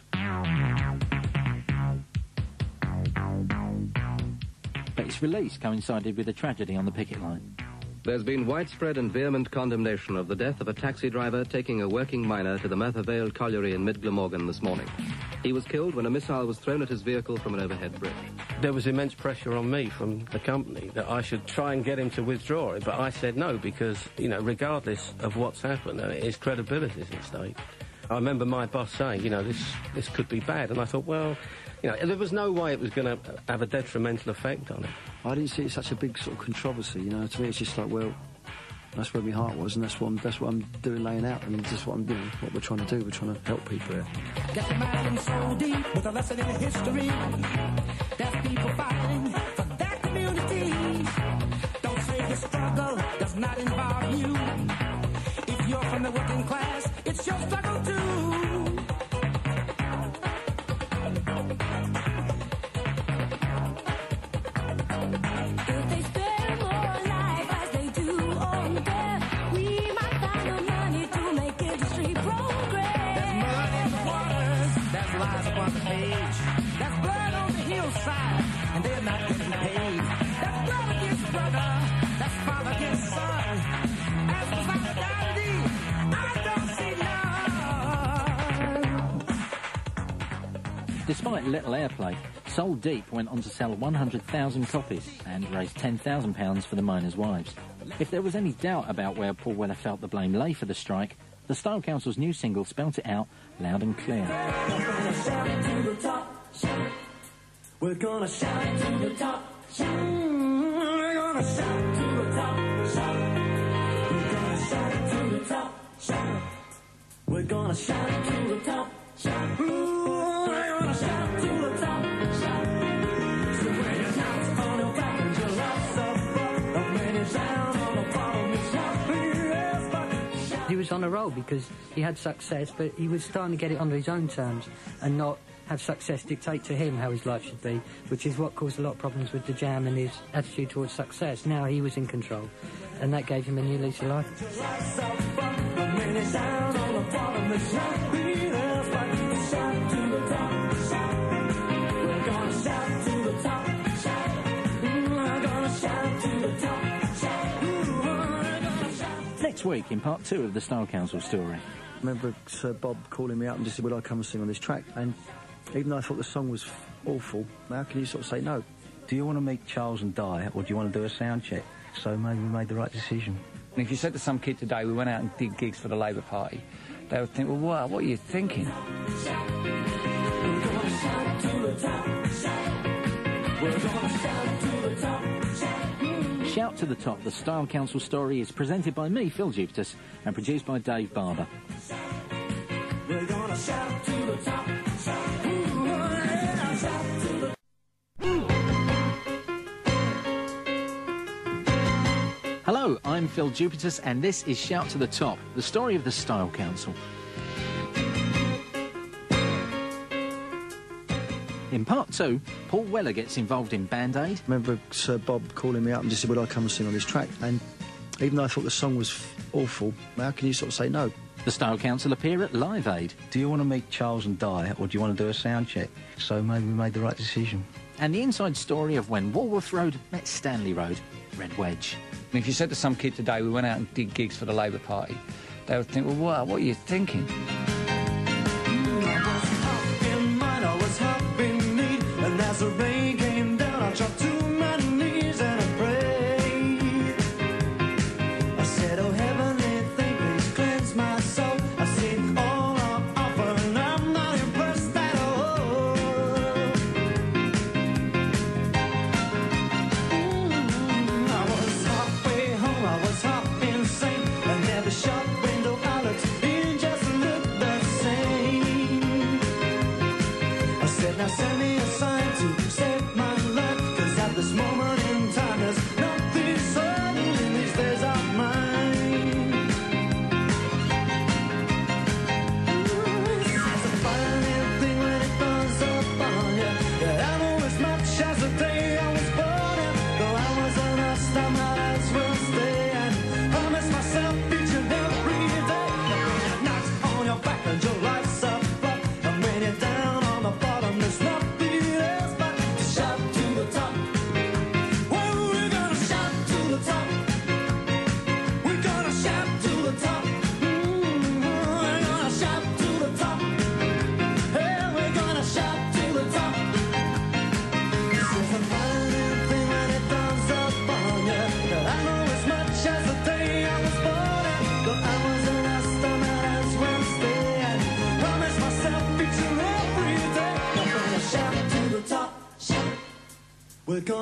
But its release coincided with a tragedy on the picket line. There's been widespread and vehement condemnation of the death of a taxi driver taking a working miner to the Merthyr Vale colliery in Mid Glamorgan this morning. He was killed when a missile was thrown at his vehicle from an overhead bridge. There was immense pressure on me from the company that I should try and get him to withdraw it, but I said no because, you know, regardless of what's happened, uh, his credibility is at stake. I remember my boss saying, you know, this, this could be bad, and I thought, well, you know, there was no way it was going to have a detrimental effect on it. I didn't see it as such a big sort of controversy, you know. To me, it's just like, well, that's where my heart was, and that's what I'm, that's what I'm doing, laying out, and that's what I'm doing, what we're trying to do. We're trying to help people here. Get your mind so deep with a lesson in history. There's people fighting for that community. Don't say the struggle does not involve you. If you're from the working class, it's your struggle too. And they're not getting paid. That's brother against brother. That's father against son. As for solidarity, I don't see none. Despite little airplay, Soul Deep went on to sell one hundred thousand copies and raised ten thousand pounds for the miners' wives. If there was any doubt about where Paul Weller felt the blame lay for the strike, the Style Council's new single spelt it out loud and clear. We're gonna shout to the top, shout. We're gonna shout to the top, shout. We're gonna shout to the top, shout. We're gonna shout to the top, shout. Ooh, we're gonna shout to the top, shout. So when you're down on the back and you're lost up, when you're down on the bottom, you shout. He was on a roll because he had success, but he was starting to get it under his own terms and not have success dictate to him how his life should be, which is what caused a lot of problems with the Jam and his attitude towards success. Now he was in control, and that gave him a new lease of life. Next week, in part two of the Style Council story. I remember Sir Bob calling me up and just said, would I come and sing on this track? And even though I thought the song was awful, how can you sort of say no? Do you want to meet Charles and die, or do you want to do a sound check? So maybe we made the right decision. And if you said to some kid today, we went out and did gigs for the Labour Party, they would think, well, wow, what are you thinking? Shout to the Top, the Style Council story is presented by me, Phill Jupitus, and produced by Dave Barber. We're gonna shout to the top, shout. Ooh, yeah, shout to the... Hello, I'm Phill Jupitus, and this is Shout to the Top, the story of the Style Council. In part two, Paul Weller gets involved in Band Aid. I remember Sir Bob calling me up and just said, would I come and sing on this track? And even though I thought the song was awful, how can you sort of say no? The Style Council appear at Live Aid. Do you want to meet Charles and die, or do you want to do a sound check? So maybe we made the right decision. And the inside story of when Walworth Road met Stanley Road, Red Wedge. And if you said to some kid today, we went out and did gigs for the Labour Party, they would think, well, wow, what are you thinking? As the rain came down, I dropped to my knees and I prayed. I said, oh heavenly thing, please cleanse my soul. I see all on offer and I'm not impressed at all. Mm, I was halfway home, I was half insane. And every shop window I looked in just looked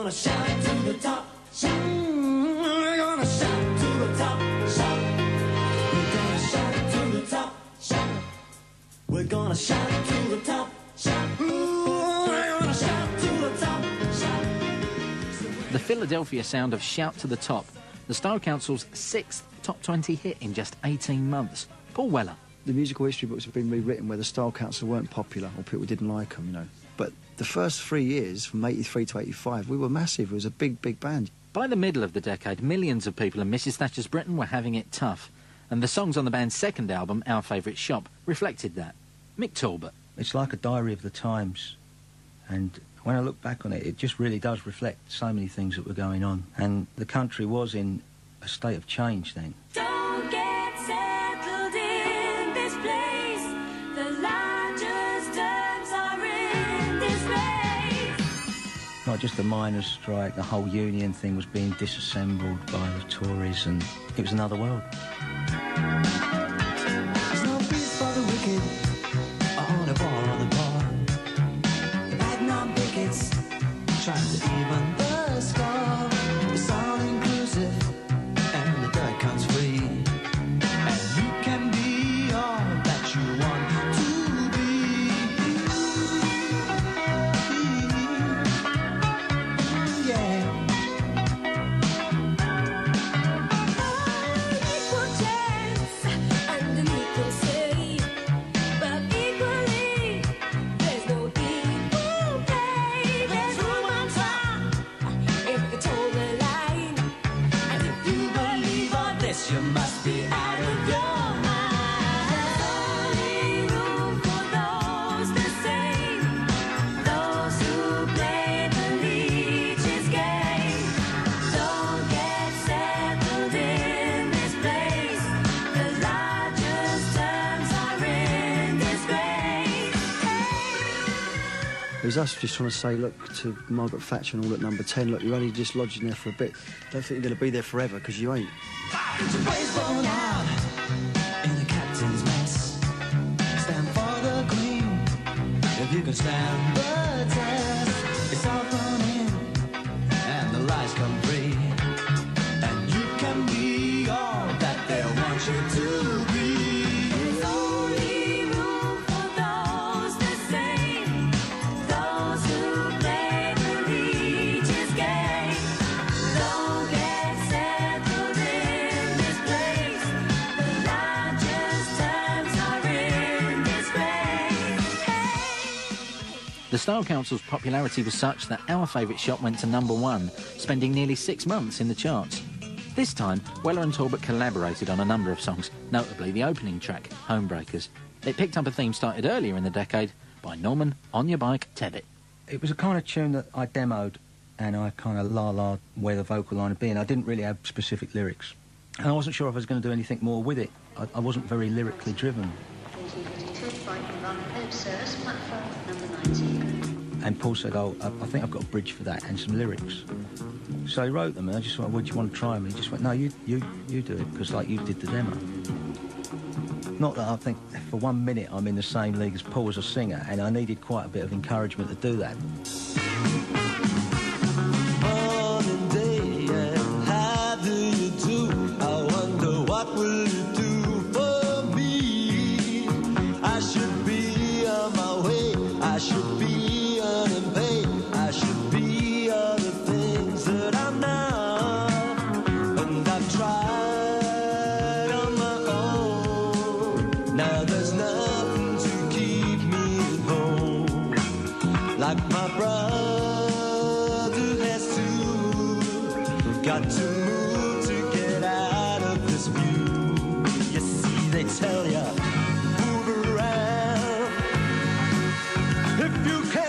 gonna shout it to the top. Shout. We're gonna shout to the top. Shout. We're gonna shout it to the top. Shout. We're gonna shout it to the top. Shout. Ooh, we're gonna shout to the top. Shout. The Philadelphia sound of Shout to the Top, the Style Council's sixth top twenty hit in just eighteen months. Paul Weller. The musical history books have been rewritten where the Style Council weren't popular or people didn't like them, you know. But the first three years, from eighty-three to eighty-five, we were massive. It was a big, big band. By the middle of the decade, millions of people in Missus Thatcher's Britain were having it tough. And the songs on the band's second album, Our Favourite Shop, reflected that. Mick Talbot. It's like a diary of the times. And when I look back on it, it just really does reflect so many things that were going on. And the country was in a state of change then. Don't get settled in this place. The largest terms are in this place. Not just the miners' strike, the whole union thing was being disassembled by the Tories, and it was another world. There's no peace for the wicked on the bar on the bar. The Magnum pickets trying to even the score. It's all inclusive and the dirt comes free. And you can be all that you want to be. Yeah. Equal chance and an equal say, but equally there's no equal pay. There's room on top if you toe the line, and if you believe all this, you must be out of your mind. There's only room for those the same, those who play the leech's game. Don't get settled in this place. The largest terms are in disgrace. It was us just trying to say, look, to Margaret Thatcher and all at number ten, look, you're only just lodging there for a bit. Don't think you're going to be there forever, because you ain't. Put your face blown out in the captain's mess. Stand for the queen if you can stand the test. It's all thrown in and the lies come free, and you can be all that they want you to be. There's only room for those the same, those who play the leech's game. Don't get settled in this place. The largest terms are in disgrace. The Style Council's popularity was such that Our Favourite Shop went to number one, spending nearly six months in the charts. This time, Weller and Talbot collaborated on a number of songs, notably the opening track, Homebreakers. It picked up a theme started earlier in the decade by Norman On Your Bike Tebbit. It was a kind of tune that I demoed, and I kind of la-la where the vocal line would be, and I didn't really have specific lyrics. And I wasn't sure if I was going to do anything more with it. I, I wasn't very lyrically driven. And Paul said, oh, I, I think I've got a bridge for that and some lyrics. So he wrote them, and I just went, would you want to try them? And he just went, no, you, you, you do it, because, like, you did the demo. Not that I think for one minute I'm in the same league as Paul as a singer, and I needed quite a bit of encouragement to do that. Morning day, yeah. How do you do? I wonder what will you do for me? I should be on my way. I should be earning pay. I should be all the things that I'm not. And I've tried on my own. Now there's nothing to keep me at home. Like my brother has to. Got to move to get out of this view. You see, they tell ya, move around. If you can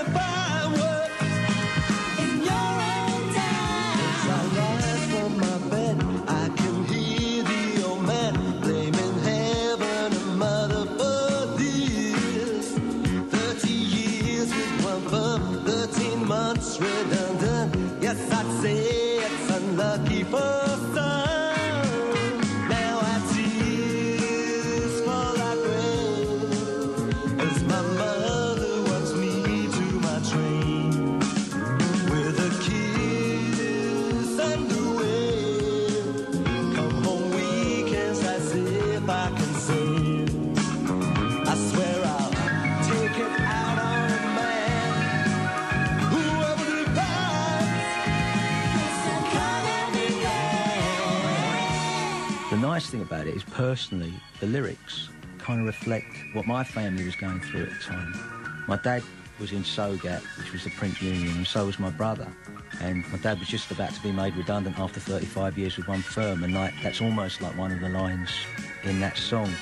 best thing about it is, personally, the lyrics kind of reflect what my family was going through at the time. My dad was in SOGAT, which was the print union, and so was my brother. And my dad was just about to be made redundant after thirty-five years with one firm, and like that's almost like one of the lines in that song.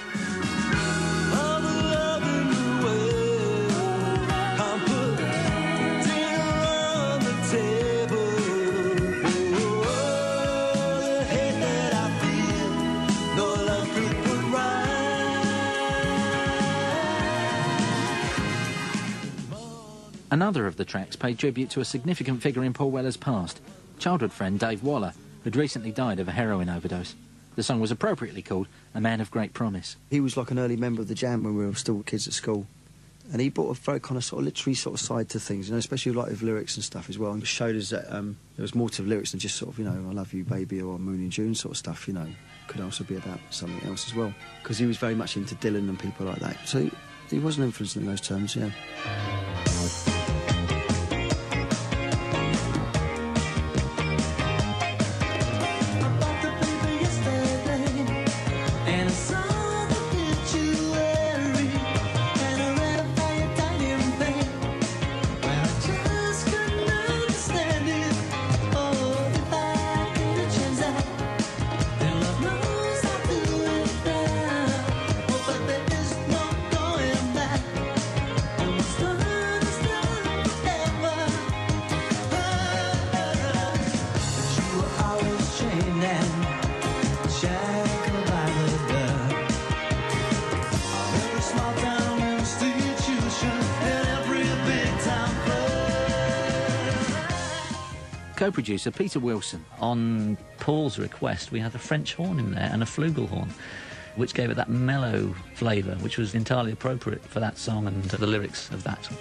Another of the tracks paid tribute to a significant figure in Paul Weller's past, childhood friend Dave Waller, who'd recently died of a heroin overdose. The song was appropriately called A Man of Great Promise. He was like an early member of the Jam when we were still kids at school. And he brought a very kind of sort of literary sort of side to things, you know, especially like with lyrics and stuff as well. And showed us that um, there was more to lyrics than just sort of, you know, I love you, baby, or Moon in June sort of stuff, you know. Could also be about something else as well. Because he was very much into Dylan and people like that. So he, he wasn't influenced in those terms, yeah. Co-producer Peter Wilson. On Paul's request, we had a French horn in there and a flugelhorn, which gave it that mellow flavour, which was entirely appropriate for that song and the lyrics of that.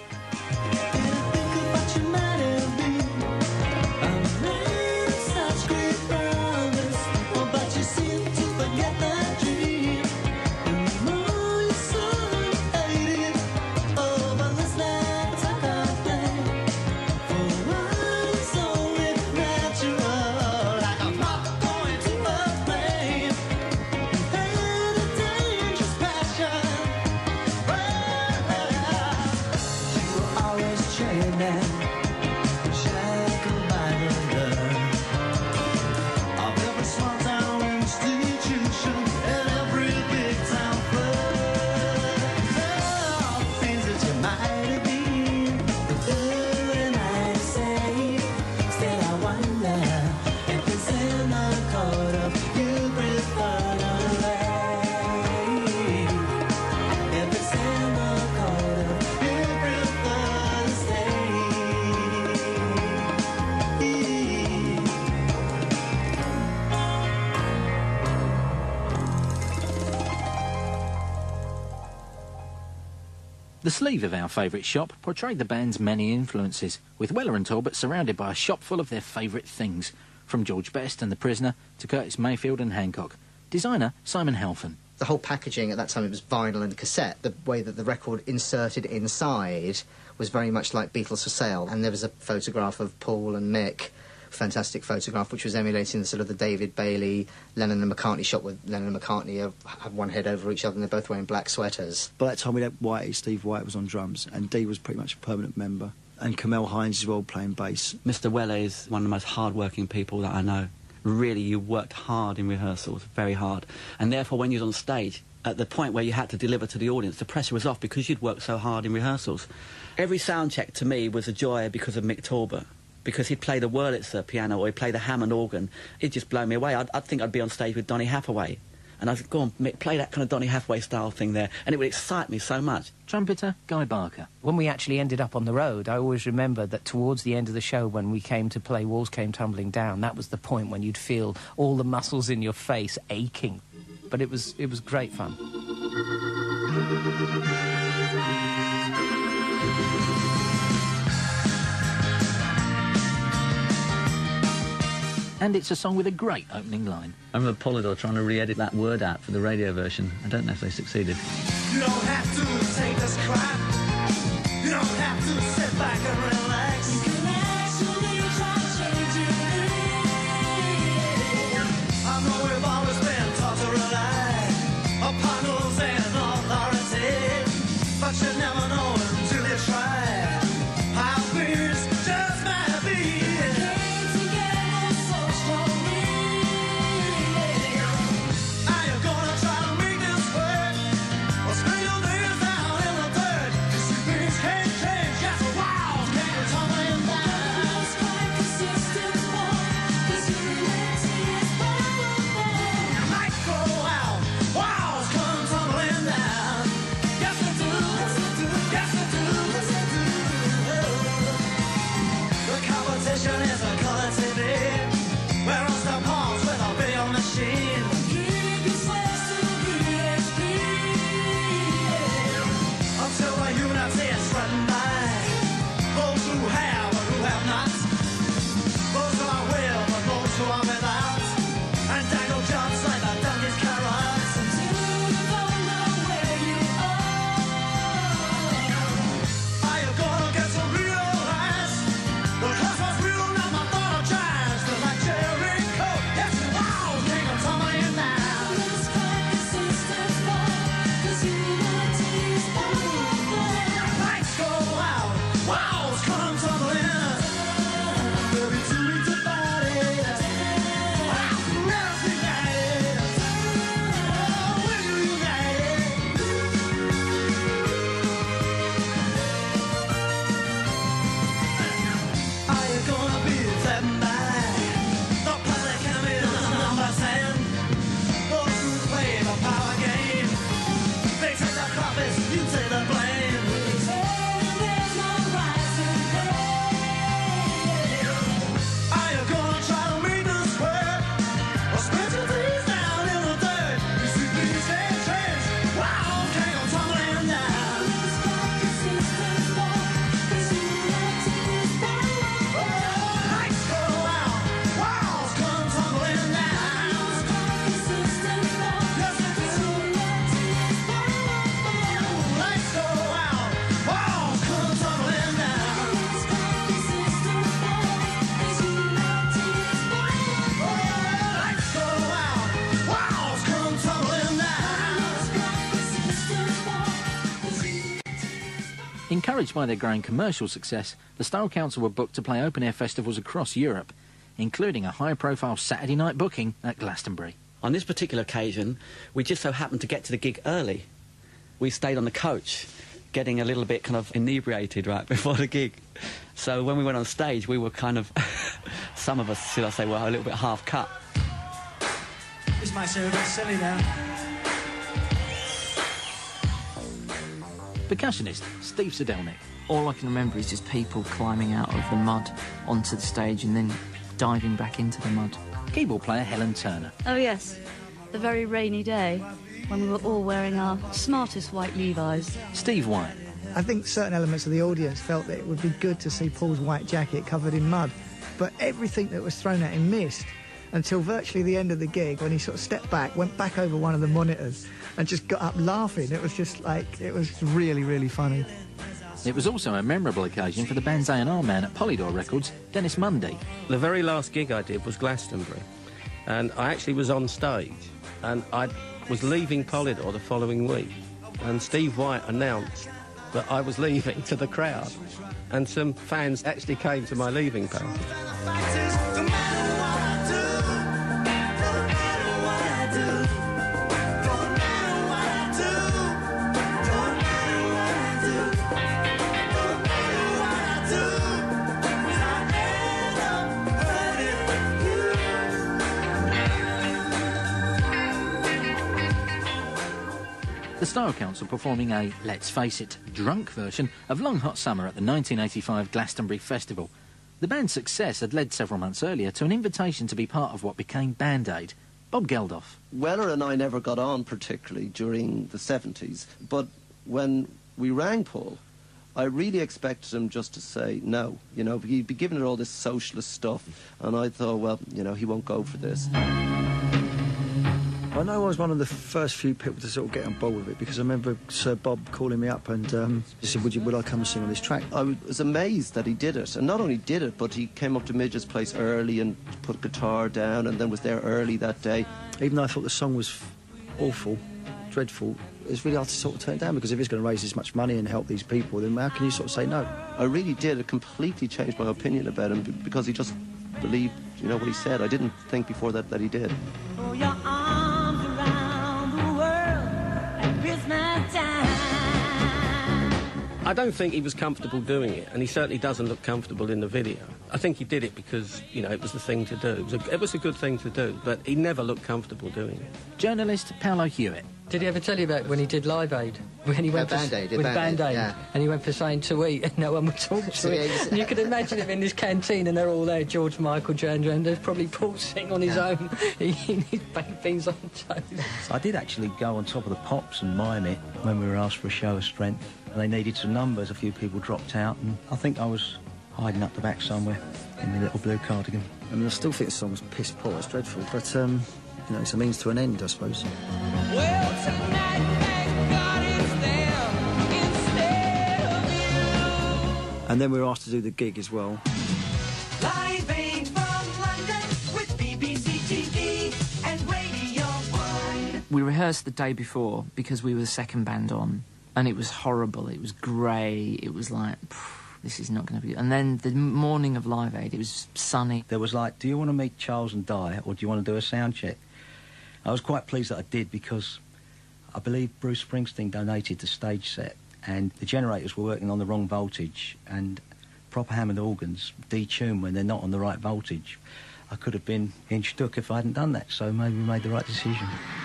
The sleeve of Our Favourite Shop portrayed the band's many influences, with Weller and Talbot surrounded by a shop full of their favourite things, from George Best and The Prisoner to Curtis Mayfield and Hancock. Designer Simon Halfon. The whole packaging at that time, it was vinyl and cassette. The way that the record inserted inside was very much like Beatles for Sale, and there was a photograph of Paul and Mick, fantastic photograph, which was emulating the sort of the David Bailey, Lennon and McCartney shot, with Lennon and McCartney have, have one head over each other and they're both wearing black sweaters. By that time we had Whitey, Steve White was on drums, and Dee was pretty much a permanent member, and Kamel Hines as well playing bass. Mister Weller is one of the most hard-working people that I know. Really, you worked hard in rehearsals, very hard, and therefore when you was on stage, at the point where you had to deliver to the audience, the pressure was off because you'd worked so hard in rehearsals. Every sound check to me was a joy because of Mick Talbot. Because he'd play the Wurlitzer piano or he'd play the Hammond organ, it'd just blow me away. I'd, I'd think I'd be on stage with Donny Hathaway. And I'd go on, Mick, play that kind of Donny Hathaway style thing there, and it would excite me so much. Trumpeter Guy Barker. When we actually ended up on the road, I always remember that towards the end of the show, when we came to play Walls Came Tumbling Down, that was the point when you'd feel all the muscles in your face aching. But it was, it was great fun. And it's a song with a great opening line. I remember Polydor trying to re-edit that word out for the radio version. I don't know if they succeeded. You don't have to take this crap. You don't have to sit back and relax. You can actually try to change your name. I know we've always been taught to relax. Encouraged by their growing commercial success, the Style Council were booked to play open-air festivals across Europe, including a high-profile Saturday night booking at Glastonbury. On this particular occasion, we just so happened to get to the gig early. We stayed on the coach, getting a little bit kind of inebriated right before the gig. So when we went on stage, we were kind of, some of us, should I say, were a little bit half-cut. This might seem a bit silly now. Percussionist Steve Sedelnik. All I can remember is just people climbing out of the mud onto the stage and then diving back into the mud. Keyboard player Helen Turner. Oh yes, the very rainy day when we were all wearing our smartest white Levi's. Steve White. I think certain elements of the audience felt that it would be good to see Paul's white jacket covered in mud, but everything that was thrown at him missed until virtually the end of the gig, when he sort of stepped back, went back over one of the monitors and just got up laughing. It was just like, it was really, really funny. It was also a memorable occasion for the band's A and R man at Polydor Records, Dennis Mundy. The very last gig I did was Glastonbury, and I actually was on stage, and I was leaving Polydor the following week, and Steve White announced that I was leaving to the crowd, and some fans actually came to my leaving party. The Style Council performing a, let's face it, drunk version of Long Hot Summer at the nineteen eighty-five Glastonbury Festival. The band's success had led several months earlier to an invitation to be part of what became Band Aid. Bob Geldof. Weller and I never got on particularly during the seventies, but when we rang Paul, I really expected him just to say no. You know, he'd be giving it all this socialist stuff, and I thought, well, you know, he won't go for this. I know I was one of the first few people to sort of get on board with it, because I remember Sir Bob calling me up and um, he said, would, you, would I come and sing on this track? I was amazed that he did it, and not only did it, but he came up to Midge's place early and put a guitar down and then was there early that day. Even though I thought the song was awful, dreadful, it's really hard to sort of turn it down, because if it's going to raise this much money and help these people, then how can you sort of say no? I really did. It completely changed my opinion about him, because he just believed, you know, what he said. I didn't think before that that he did. Oh, your arms around the world at Christmas time. I don't think he was comfortable doing it, and he certainly doesn't look comfortable in the video. I think he did it because, you know, it was the thing to do. It was a, it was a good thing to do, but he never looked comfortable doing it. Journalist Paolo Hewitt. Did he ever tell you about when he did Live Aid? When he went Uh, for, Band-Aid, yeah, with Band-Aid, Band-Aid, yeah. and he went for something to eat, and no one would talk to So, him. yeah, he was- And you could imagine him in this canteen, and they're all there, George Michael, Joan Joan, there's probably Paul sitting on his Yeah. own, eating his baked beans on toast. I did actually go on top of the pops and mime it when we were asked for a show of strength. and they needed some numbers. A few people dropped out, and I think I was hiding up the back somewhere in my little blue cardigan. I mean, I still think the song was piss poor, it's dreadful, but, um, you know, it's a means to an end, I suppose. Well, tonight, thank God it's there instead of you. And then we were asked to do the gig as well. Live Aid from London with B B C T V and Radio one. We rehearsed the day before because we were the second band on, and it was horrible. It was grey. It was like, this is not going to be... And then the morning of Live Aid, it was sunny. There was like, do you want to meet Charles and Di, or do you want to do a sound check? I was quite pleased that I did, because I believe Bruce Springsteen donated the stage set, and the generators were working on the wrong voltage, and proper Hammond organs detune when they're not on the right voltage. I could have been in Stuck if I hadn't done that, so maybe we made the right decision.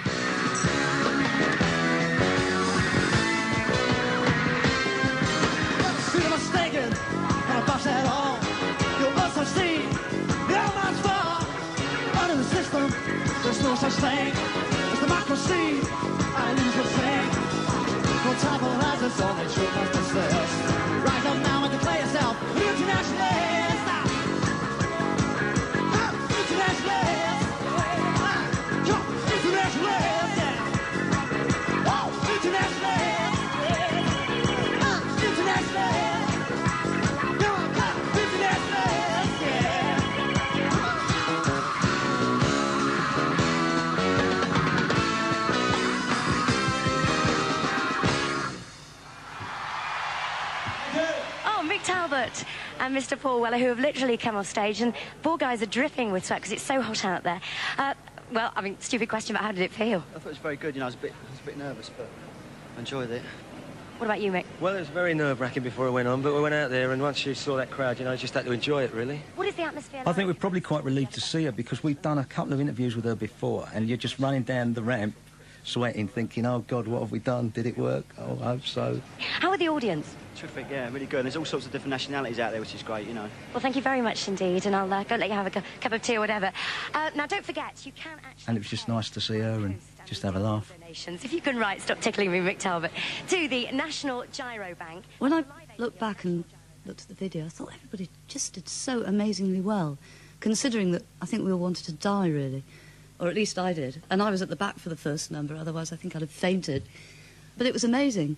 There's no such thing as democracy. I lose the thing. No time for lies, it's only truth must persist. Rise up now and declare yourself internationalist. Ah, internationalist. Ah, yo, internationalist. Yeah. Oh, internationalist. Ah, internationalist. Yo, ah, internationalist. Yeah. Talbot and Mister Paul Weller, who have literally come off stage, and poor guys are dripping with sweat because it's so hot out there. Uh, well, I mean, stupid question, but how did it feel? I thought it was very good. You know, I was a bit, I was a bit nervous, but I enjoyed it. What about you, Mick? Well, it was very nerve-wracking before I went on, but we went out there, and once you saw that crowd, you know, you just had to enjoy it, really. What is the atmosphere like? I think we're probably quite relieved to see her, because we've done a couple of interviews with her before, and you're just running down the ramp, sweating, thinking, oh, God, what have we done? Did it work? Oh, I hope so. How are the audience? Terrific, yeah, really good. And there's all sorts of different nationalities out there, which is great, you know. Well, thank you very much indeed, and I'll uh, go let you have a cu cup of tea or whatever. Uh, now, don't forget, you can actually... And it was just nice to see her and just have a laugh. Donations, if you can write, stop tickling me, Mick Talbot, to the National Gyro Bank. When I looked back and looked at the video, I thought everybody just did so amazingly well, considering that I think we all wanted to die, really. Or at least I did. And I was at the back for the first number, otherwise I think I'd have fainted. But it was amazing.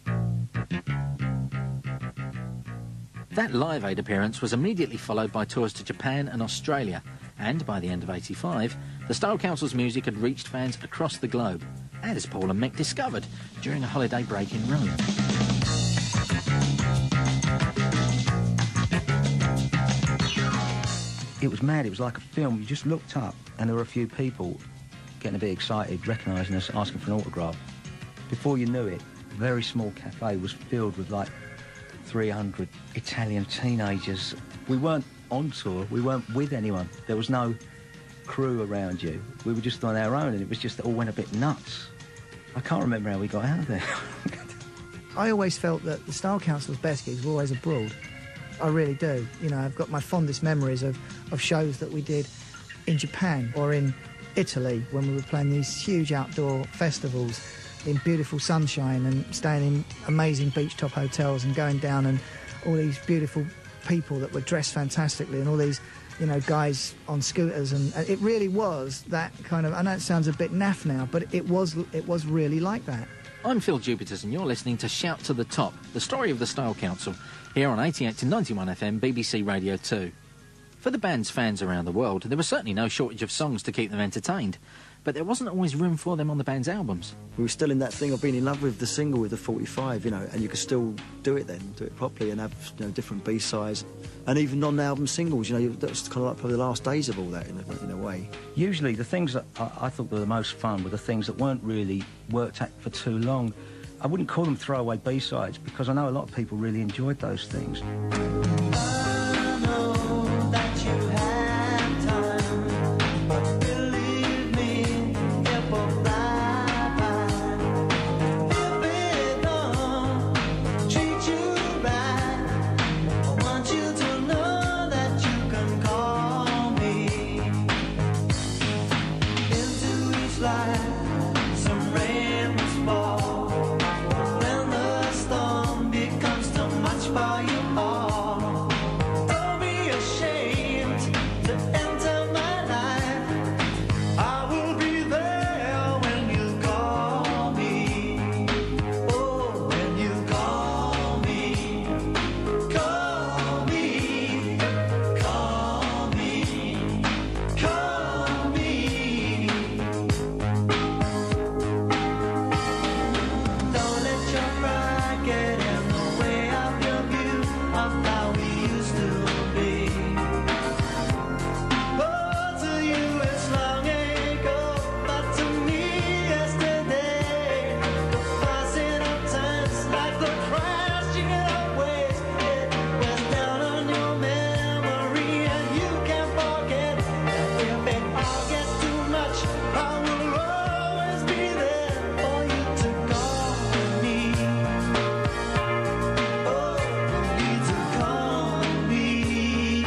That Live Aid appearance was immediately followed by tours to Japan and Australia, and by the end of eighty-five, the Style Council's music had reached fans across the globe, as Paul and Mick discovered during a holiday break in Rome. It was mad, it was like a film. You just looked up and there were a few people getting a bit excited, recognising us, asking for an autograph. Before you knew it, a very small cafe was filled with like three hundred Italian teenagers. We weren't on tour, we weren't with anyone. There was no crew around you. We were just on our own, and it was just, it all went a bit nuts. I can't remember how we got out of there. I always felt that the Style Council's best gigs were always abroad. I really do. You know, I've got my fondest memories of, of shows that we did in Japan or in Italy when we were playing these huge outdoor festivals in beautiful sunshine and staying in amazing beach top hotels and going down, and all these beautiful people that were dressed fantastically, and all these, you know, guys on scooters, and, and it really was that kind of, I know it sounds a bit naff now, but it was, it was really like that. I'm Phill Jupitus, and you're listening to Shout to the Top, the story of the Style Council, here on eighty-eight to ninety-one F M, B B C Radio two. For the band's fans around the world, there was certainly no shortage of songs to keep them entertained, but there wasn't always room for them on the band's albums. We were still in that thing of being in love with the single, with the forty-five, you know, and you could still do it then, do it properly, and have, you know, different B-sides, and even non-album singles, you know, that was kind of like probably the last days of all that, in a, in a way. Usually the things that I, I thought were the most fun were the things that weren't really worked at for too long. I wouldn't call them throwaway B-sides, because I know a lot of people really enjoyed those things. Some rain will fall when the storm becomes far you are. Don't be ashamed to enter my life. I will be there when you call me. Oh, when you call me. Call me. Call me. Call me. Don't let your pride get in the way of your view of how we used to be. Oh, to you it's long ago, but to me yesterday. The passing of times like the crashing of waves. It was down on your memory and you can't forget. If it all gets too much, I will always be there for you to call me. Oh, you need to call me.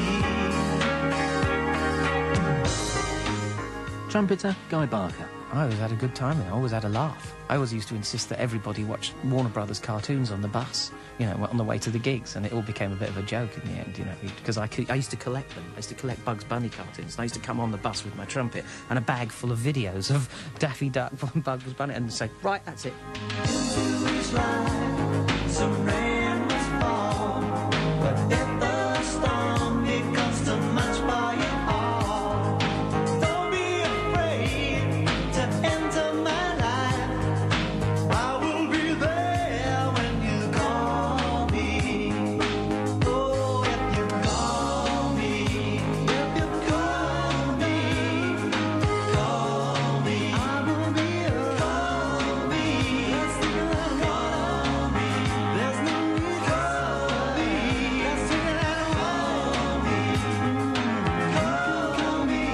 Trumpeter Guy Barker. I always had a good time there. I always had a laugh. I always used to insist that everybody watch Warner Brothers cartoons on the bus, you know, on the way to the gigs, and it all became a bit of a joke in the end, you know, because I, I used to collect them. I used to collect Bugs Bunny cartoons. I used to come on the bus with my trumpet and a bag full of videos of Daffy Duck and Bugs Bunny and say, right, that's it. Into each life, some rain must fall. But if the storm becomes too much for you all, don't be afraid to enter my life. I will be there when you call me. Oh, if you call me, if you call me, call me. I will be around. Call me. Let's take a look. Call me. There's no need. Call me. Let's take a look. Call me. Call me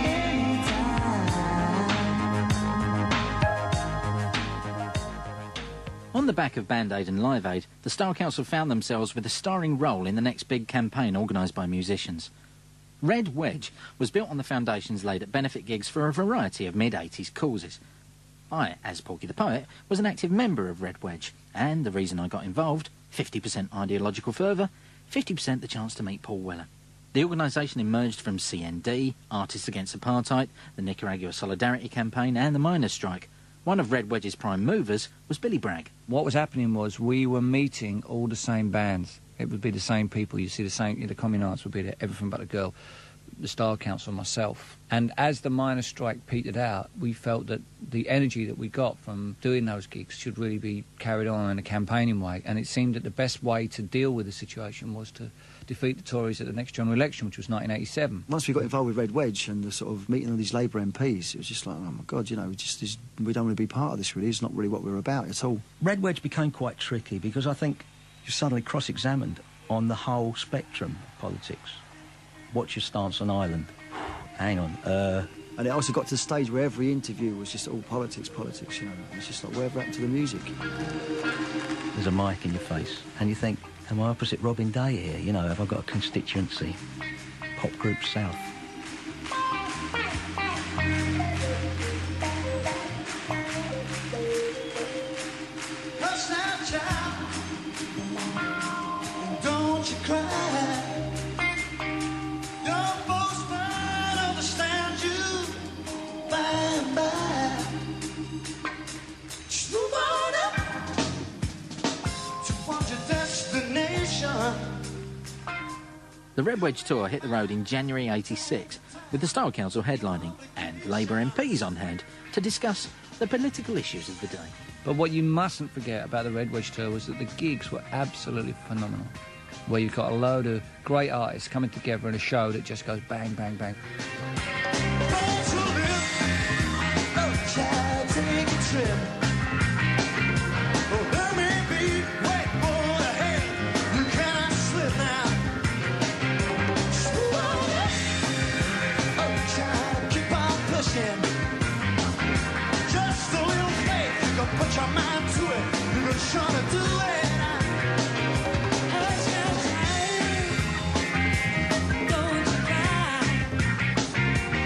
On the back of Band Aid and Live Aid, the Style Council found themselves with a starring role in the next big campaign organised by musicians. Red Wedge was built on the foundations laid at benefit gigs for a variety of mid-eighties causes. I, as Porky the Poet, was an active member of Red Wedge, and the reason I got involved, fifty percent ideological fervour, fifty percent the chance to meet Paul Weller. The organisation emerged from C N D, Artists Against Apartheid, the Nicaragua Solidarity Campaign and the miners' strike. One of Red Wedge's prime movers was Billy Bragg. What was happening was we were meeting all the same bands. It would be the same people. You see the same, the Communards would be there, Everything But a Girl, the Style Council, myself. And as the miners' strike petered out, we felt that the energy that we got from doing those gigs should really be carried on in a campaigning way. And it seemed that the best way to deal with the situation was to defeat the Tories at the next general election, which was nineteen eighty-seven. Once we got involved with Red Wedge and the sort of meeting all these Labour M Ps, it was just like, oh my God, you know, we just, just we don't want to be part of this really. It's not really what we're about at all. Red Wedge became quite tricky because I think you're suddenly cross-examined on the whole spectrum of politics. What's your stance on Ireland? Hang on. Uh, and it also got to the stage where every interview was just all politics, politics, you know. It's just like, whatever happened to the music? There's a mic in your face, and you think, am I opposite Robin Day here? You know, have I got a constituency? Pop group South. Hush now, child. Don't you cry. Your folks might understand you by and by. Just move on up towards your destination. The Red Wedge tour hit the road in January eighty-six, with the Style Council headlining and Labour M Ps on hand to discuss the political issues of the day. But what you mustn't forget about the Red Wedge tour was that the gigs were absolutely phenomenal, where you've got a load of great artists coming together in a show that just goes bang, bang, bang. Oh, child, take a trip. Oh, let me be. Wait for the hand. You cannot slip now. Slow up. Oh, child, keep on pushing. Just a little faith. You can put your mind to it. You're sure to do it. Hush, hush, hush. Don't you cry.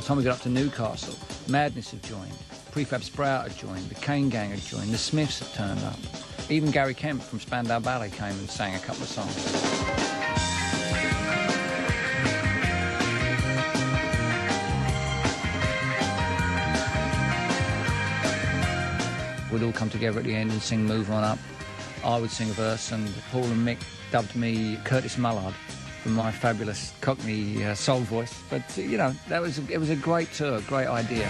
the time we got up to Newcastle, Madness had joined, Prefab Sprout had joined, the Cane Gang had joined, the Smiths had turned up. Even Gary Kemp from Spandau Ballet came and sang a couple of songs. We'd all come together at the end and sing Move On Up. I would sing a verse, and Paul and Mick dubbed me Curtis Mullard for my fabulous Cockney uh, soul voice. But, uh, you know, that was a, it was a great tour, great idea.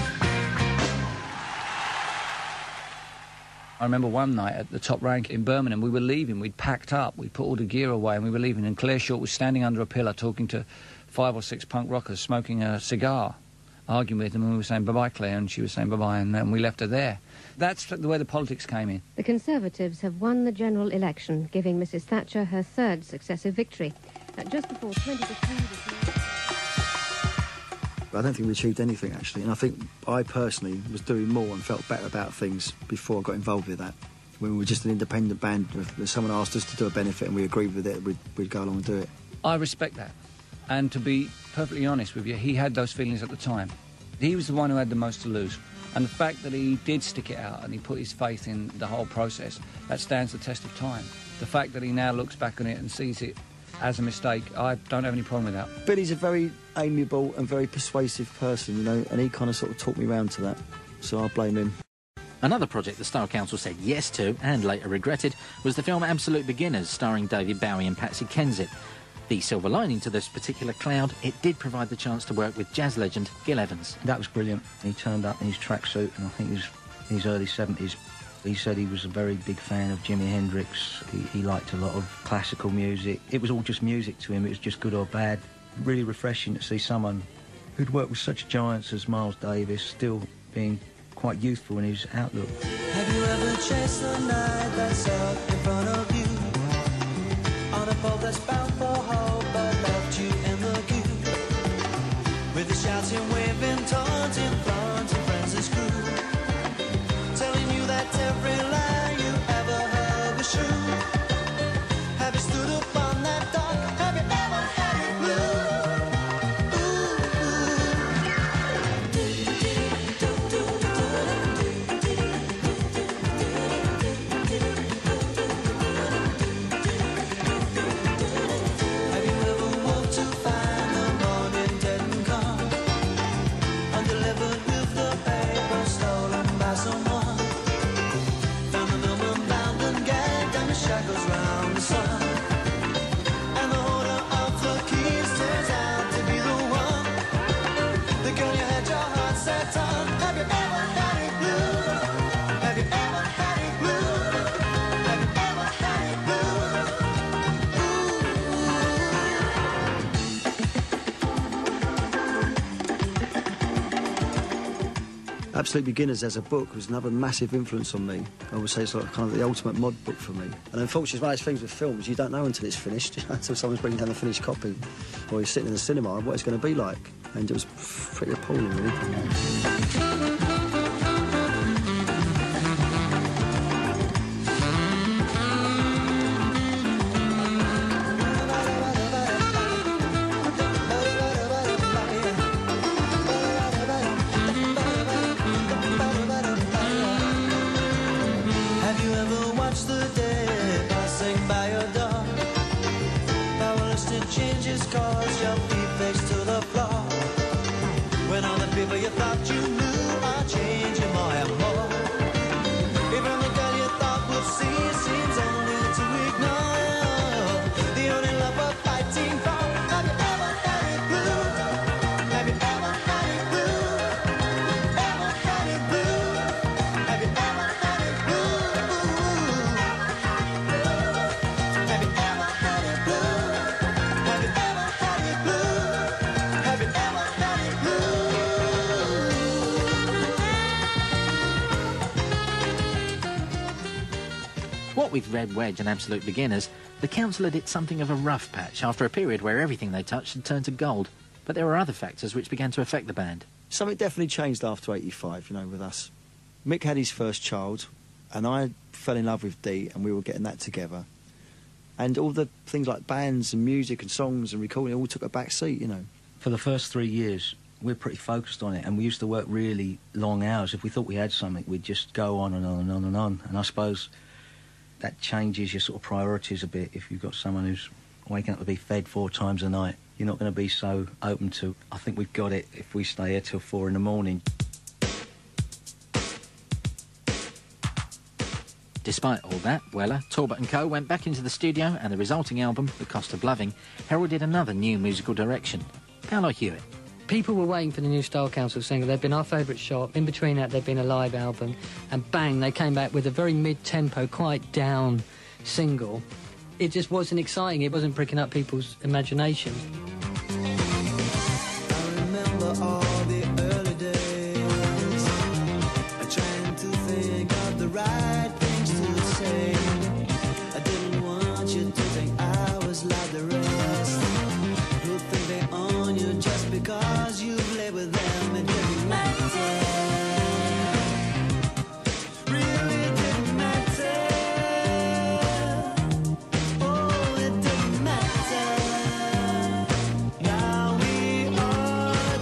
I remember one night at the Top Rank in Birmingham, we were leaving, we'd packed up, we'd put all the gear away and we were leaving, and Claire Short was standing under a pillar talking to five or six punk rockers, smoking a cigar, arguing with them, and we were saying bye-bye, Claire, and she was saying bye-bye, and, and we left her there. That's the way the politics came in. The Conservatives have won the general election, giving Missus Thatcher her third successive victory. Uh, just before twenty to three... I don't think we achieved anything, actually, and I think I personally was doing more and felt better about things before I got involved with that. When we were just an independent band, if someone asked us to do a benefit and we agreed with it, we'd, we'd go along and do it. I respect that, and to be perfectly honest with you, he had those feelings at the time. He was the one who had the most to lose, and the fact that he did stick it out and he put his faith in the whole process, that stands the test of time. The fact that he now looks back on it and sees it as a mistake, I don't have any problem with that. Billy's a very amiable and very persuasive person, you know, and he kind of sort of talked me round to that, so I blame him. Another project the Style Council said yes to, and later regretted, was the film Absolute Beginners, starring David Bowie and Patsy Kensit. The silver lining to this particular cloud, it did provide the chance to work with jazz legend Gil Evans. That was brilliant. He turned up in his tracksuit, and I think he was in his early seventies. He said he was a very big fan of Jimi Hendrix. He, he liked a lot of classical music. It was all just music to him. It was just good or bad. Really refreshing to see someone who'd worked with such giants as Miles Davis still being quite youthful in his outlook. Have you ever chased the night that's out in front of you? On a boat that's bound for hope but left you in the queue? With the shouting, waving, taunting, flaunting friends and crew, telling you that every lie you ever heard was true. Have you stood up on that dock? Have you ever had it blue? Have you ever walked to find the morning dead and gone, undelivered with the paper stolen by someone? Found the millman bound and gagged and the shackles round the sun, and the holder of the keys turns out to be the one, the girl you had your heart set on. Have you ever had it blue? Have you ever had it blue? Have you ever had it blue? Absolute Beginners as a book was another massive influence on me. I would say it's like kind of the ultimate mod book for me. And unfortunately, it's one of those things with films, you don't know until it's finished, until someone's bringing down the finished copy, or you're sitting in the cinema, what it's going to be like. And it was pretty appalling, really. Have you ever watched the day passing by your door? Powerless to change his course, your feet face to the floor. When all the people you thought you knew are changing more and more. Even the girl you thought would see seems only to ignore. The only love we're fighting for. Have you ever had it blue? Have you ever had it blue? Ever had it blue? Have you ever had it blue? Have you ever had it blue? Have you ever had it blue? Have you ever had it blue? What with Red Wedge and Absolute Beginners, the council had hit something of a rough patch after a period where everything they touched had turned to gold. But there were other factors which began to affect the band. Something definitely changed after eighty-five, you know, with us. Mick had his first child, and I fell in love with Dee, and we were getting that together. And all the things like bands and music and songs and recording all took a back seat, you know. For the first three years, we're pretty focused on it, and we used to work really long hours. If we thought we had something, we'd just go on and on and on and on. And I suppose that changes your sort of priorities a bit. If you've got someone who's waking up to be fed four times a night, you're not going to be so open to, I think we've got it if we stay here till four in the morning. Despite all that, Weller, Talbot and Co went back into the studio, and the resulting album, The Cost of Loving, heralded another new musical direction. Paolo Hewitt. People were waiting for the new Style Council single. They'd been our favourite shot. In between that, there'd been a live album. And bang, they came back with a very mid-tempo, quite down single. It just wasn't exciting. It wasn't pricking up people's imaginations. I remember all the early days, trying to think of the right things to say. I didn't want you to think I was like the rest, who think they own you just because you play with them. It didn't matter. Really didn't matter. Oh, it didn't matter. Now we are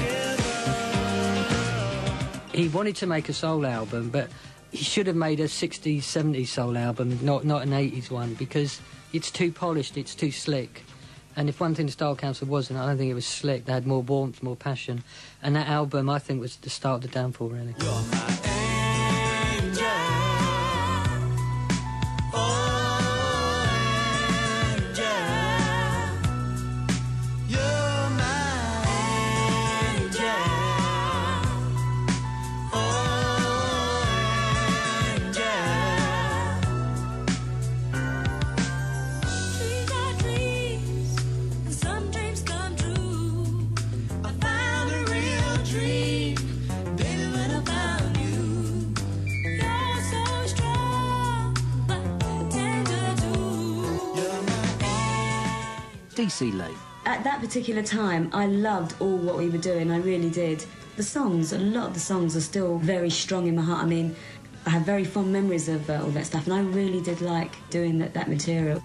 together. He wanted to make a soul album, but he should have made a sixties, seventies soul album, not not an eighties one, because it's too polished, it's too slick. And if one thing the Style Council wasn't, I don't think it was slick. They had more warmth, more passion. And that album, I think, was the start of the downfall, really. D C Lee. At that particular time, I loved all what we were doing, I really did. The songs, a lot of the songs are still very strong in my heart. I mean, I have very fond memories of uh, all that stuff, and I really did like doing that, that material.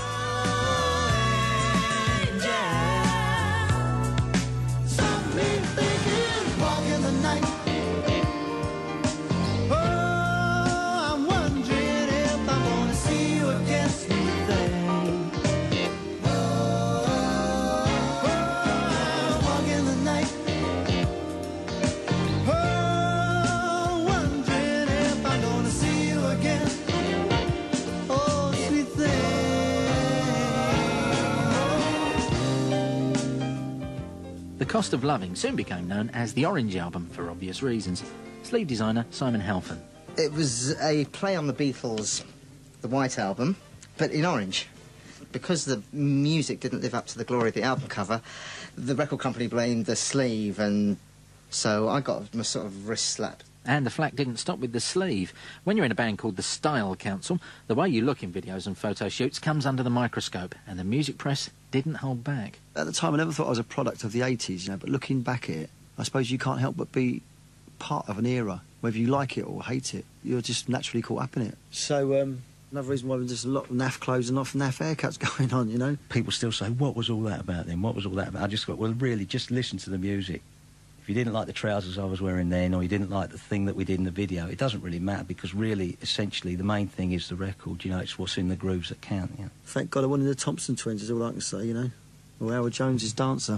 The Cost of Loving soon became known as the Orange Album for obvious reasons. Sleeve designer Simon Halfon. It was a play on the Beatles' The White Album, but in orange. Because the music didn't live up to the glory of the album cover, the record company blamed the sleeve, and so I got a sort of wrist slap. And the flack didn't stop with the sleeve. When you're in a band called the Style Council, the way you look in videos and photo shoots comes under the microscope, and the music press didn't hold back. At the time, I never thought I was a product of the eighties, you know, but looking back at it, I suppose you can't help but be part of an era. Whether you like it or hate it, you're just naturally caught up in it. So, um, another reason why there's just a lot of naff clothes and off naff haircuts going on, you know. People still say, what was all that about then? What was all that about? I just thought, well, really, just listen to the music. If you didn't like the trousers I was wearing then, or you didn't like the thing that we did in the video, it doesn't really matter, because really, essentially, the main thing is the record, you know, it's what's in the grooves that count, you know. Thank God I wanted the Thompson twins, is all I can say, you know. Or Howard Jones's Dancer.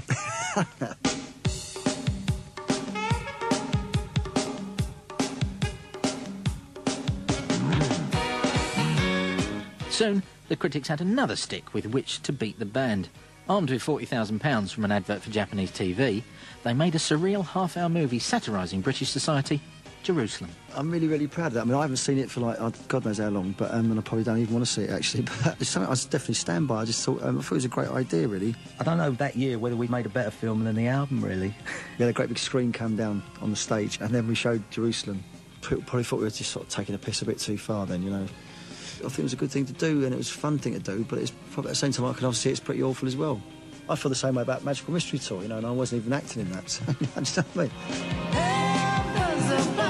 Soon, the critics had another stick with which to beat the band. Armed with forty thousand pounds from an advert for Japanese T V, they made a surreal half-hour movie satirising British society, Jerusalem. I'm really, really proud of that. I mean, I haven't seen it for, like, God knows how long, but um, and I probably don't even want to see it, actually. But it's something I definitely stand by. I just thought, um, I thought it was a great idea, really. I don't know that year whether we made a better film than the album, really. We had a great big screen come down on the stage, and then we showed Jerusalem. People probably thought we were just sort of taking a piss a bit too far then, you know. I think it was a good thing to do, and it was a fun thing to do, but it's probably at the same time I can obviously see it's pretty awful as well. I feel the same way about Magical Mystery Tour, you know, and I wasn't even acting in that, so you understand what I mean?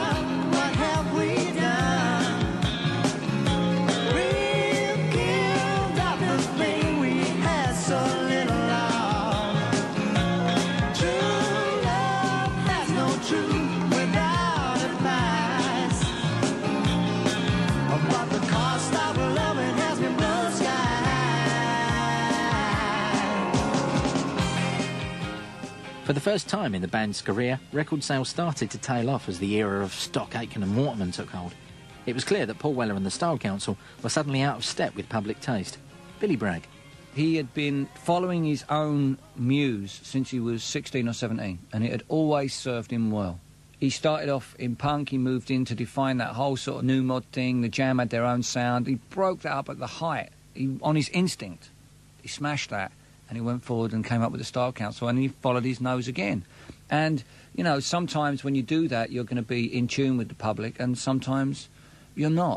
first time in the band's career, record sales started to tail off as the era of Stock, Aitken and Waterman took hold. It was clear that Paul Weller and the Style Council were suddenly out of step with public taste. Billy Bragg. He had been following his own muse since he was sixteen or seventeen, and it had always served him well. He started off in punk, he moved in to define that whole sort of new mod thing. The Jam had their own sound. He broke that up at the height, he, on his instinct. He smashed that, and he went forward and came up with the Style Council, and he followed his nose again. And, you know, sometimes when you do that, you're going to be in tune with the public, and sometimes you're not.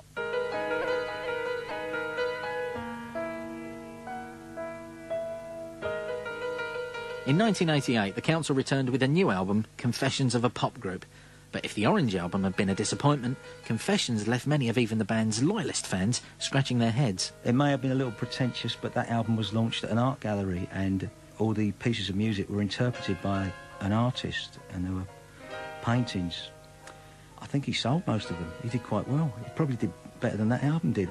In nineteen eighty-eight, the council returned with a new album, Confessions of a Pop Group. But if the Orange album had been a disappointment, Confessions left many of even the band's loyalist fans scratching their heads. It may have been a little pretentious, but that album was launched at an art gallery, and all the pieces of music were interpreted by an artist, and there were paintings. I think he sold most of them. He did quite well. He probably did better than that album did.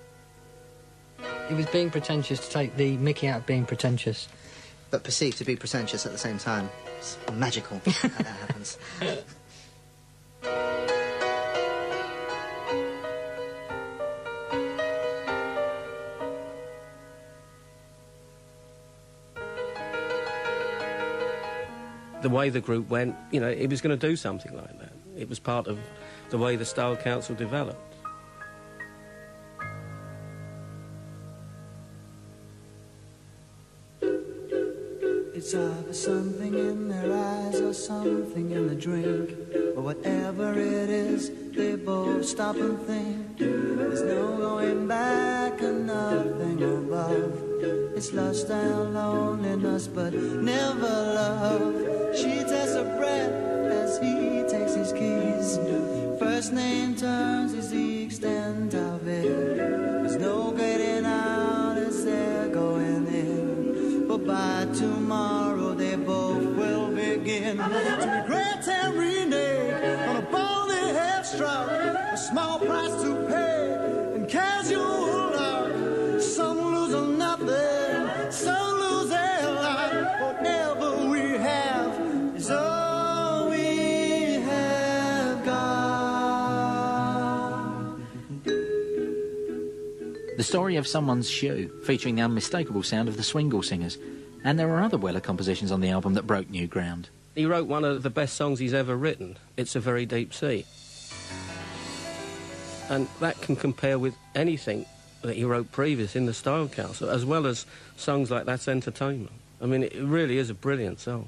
It was being pretentious to take the mickey out of being pretentious. But perceived to be pretentious at the same time. It's magical how that happens. The way the group went, you know, it was going to do something like that. It was part of the way the Style Council developed. It's either something in their eyes or something in the drink. But whatever it is, they both stop and think. There's no going back and nothing above. It's lust and loneliness, but never love. She takes a breath as he takes his keys. First name turns is the extent of it. There's no getting out as they're going in. But by tomorrow they both will begin to regret and renege on a ball they have struck. A small price to pay in casual love. Some lose on nothing, some lose their life. Whatever we have is all we have got. The Story of Someone's Shoe, featuring the unmistakable sound of the Swingle Singers. And there are other Weller compositions on the album that broke new ground. He wrote one of the best songs he's ever written, It's a Very Deep Sea. And that can compare with anything that he wrote previous in the Style Council, as well as songs like That's Entertainment. I mean, it really is a brilliant song.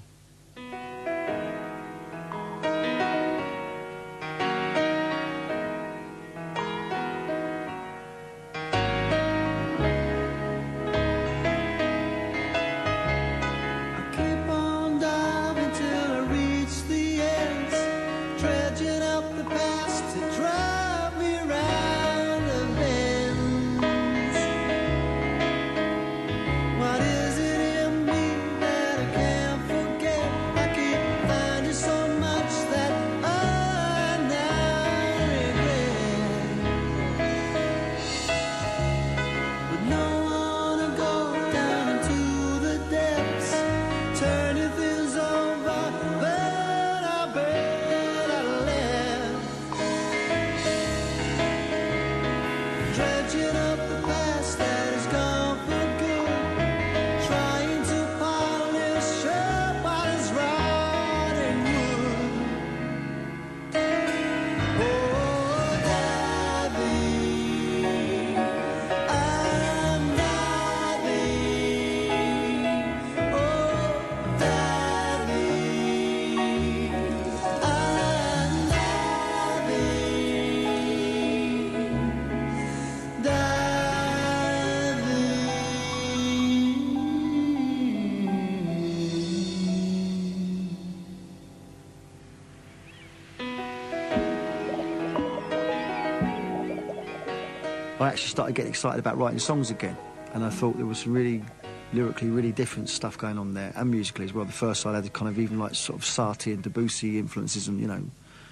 I actually started getting excited about writing songs again, and I thought there was really, lyrically, really different stuff going on there, and musically as well. The first side had kind of even like sort of Satie and Debussy influences, and you know,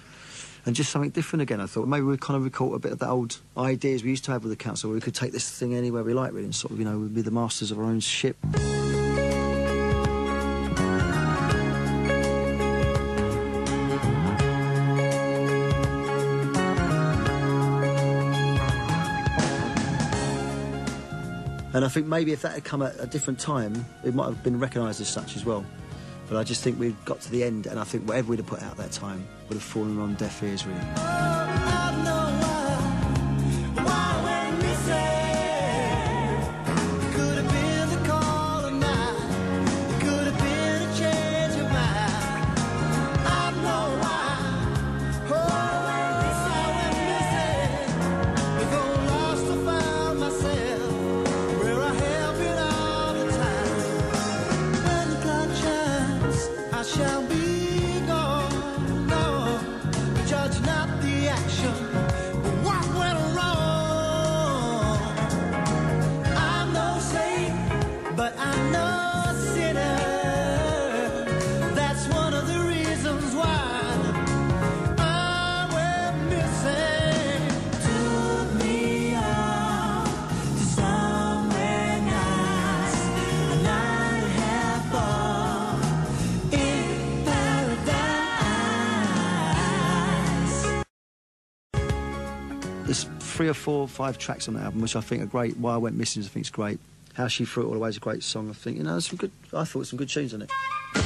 and just something different again. I thought maybe we'd kind of recall a bit of the old ideas we used to have with the council, where we could take this thing anywhere we like, really, and sort of, you know, we'd be the masters of our own ship. And I think maybe if that had come at a different time, it might have been recognised as such as well. But I just think we got to the end, and I think whatever we'd have put out that time would have fallen on deaf ears, really. There's three or four, five tracks on the album which I think are great. Why I Went Missing, I think is great. How She Threw It All Away is a great song. I think, you know, there's some good. I thought some good tunes on it.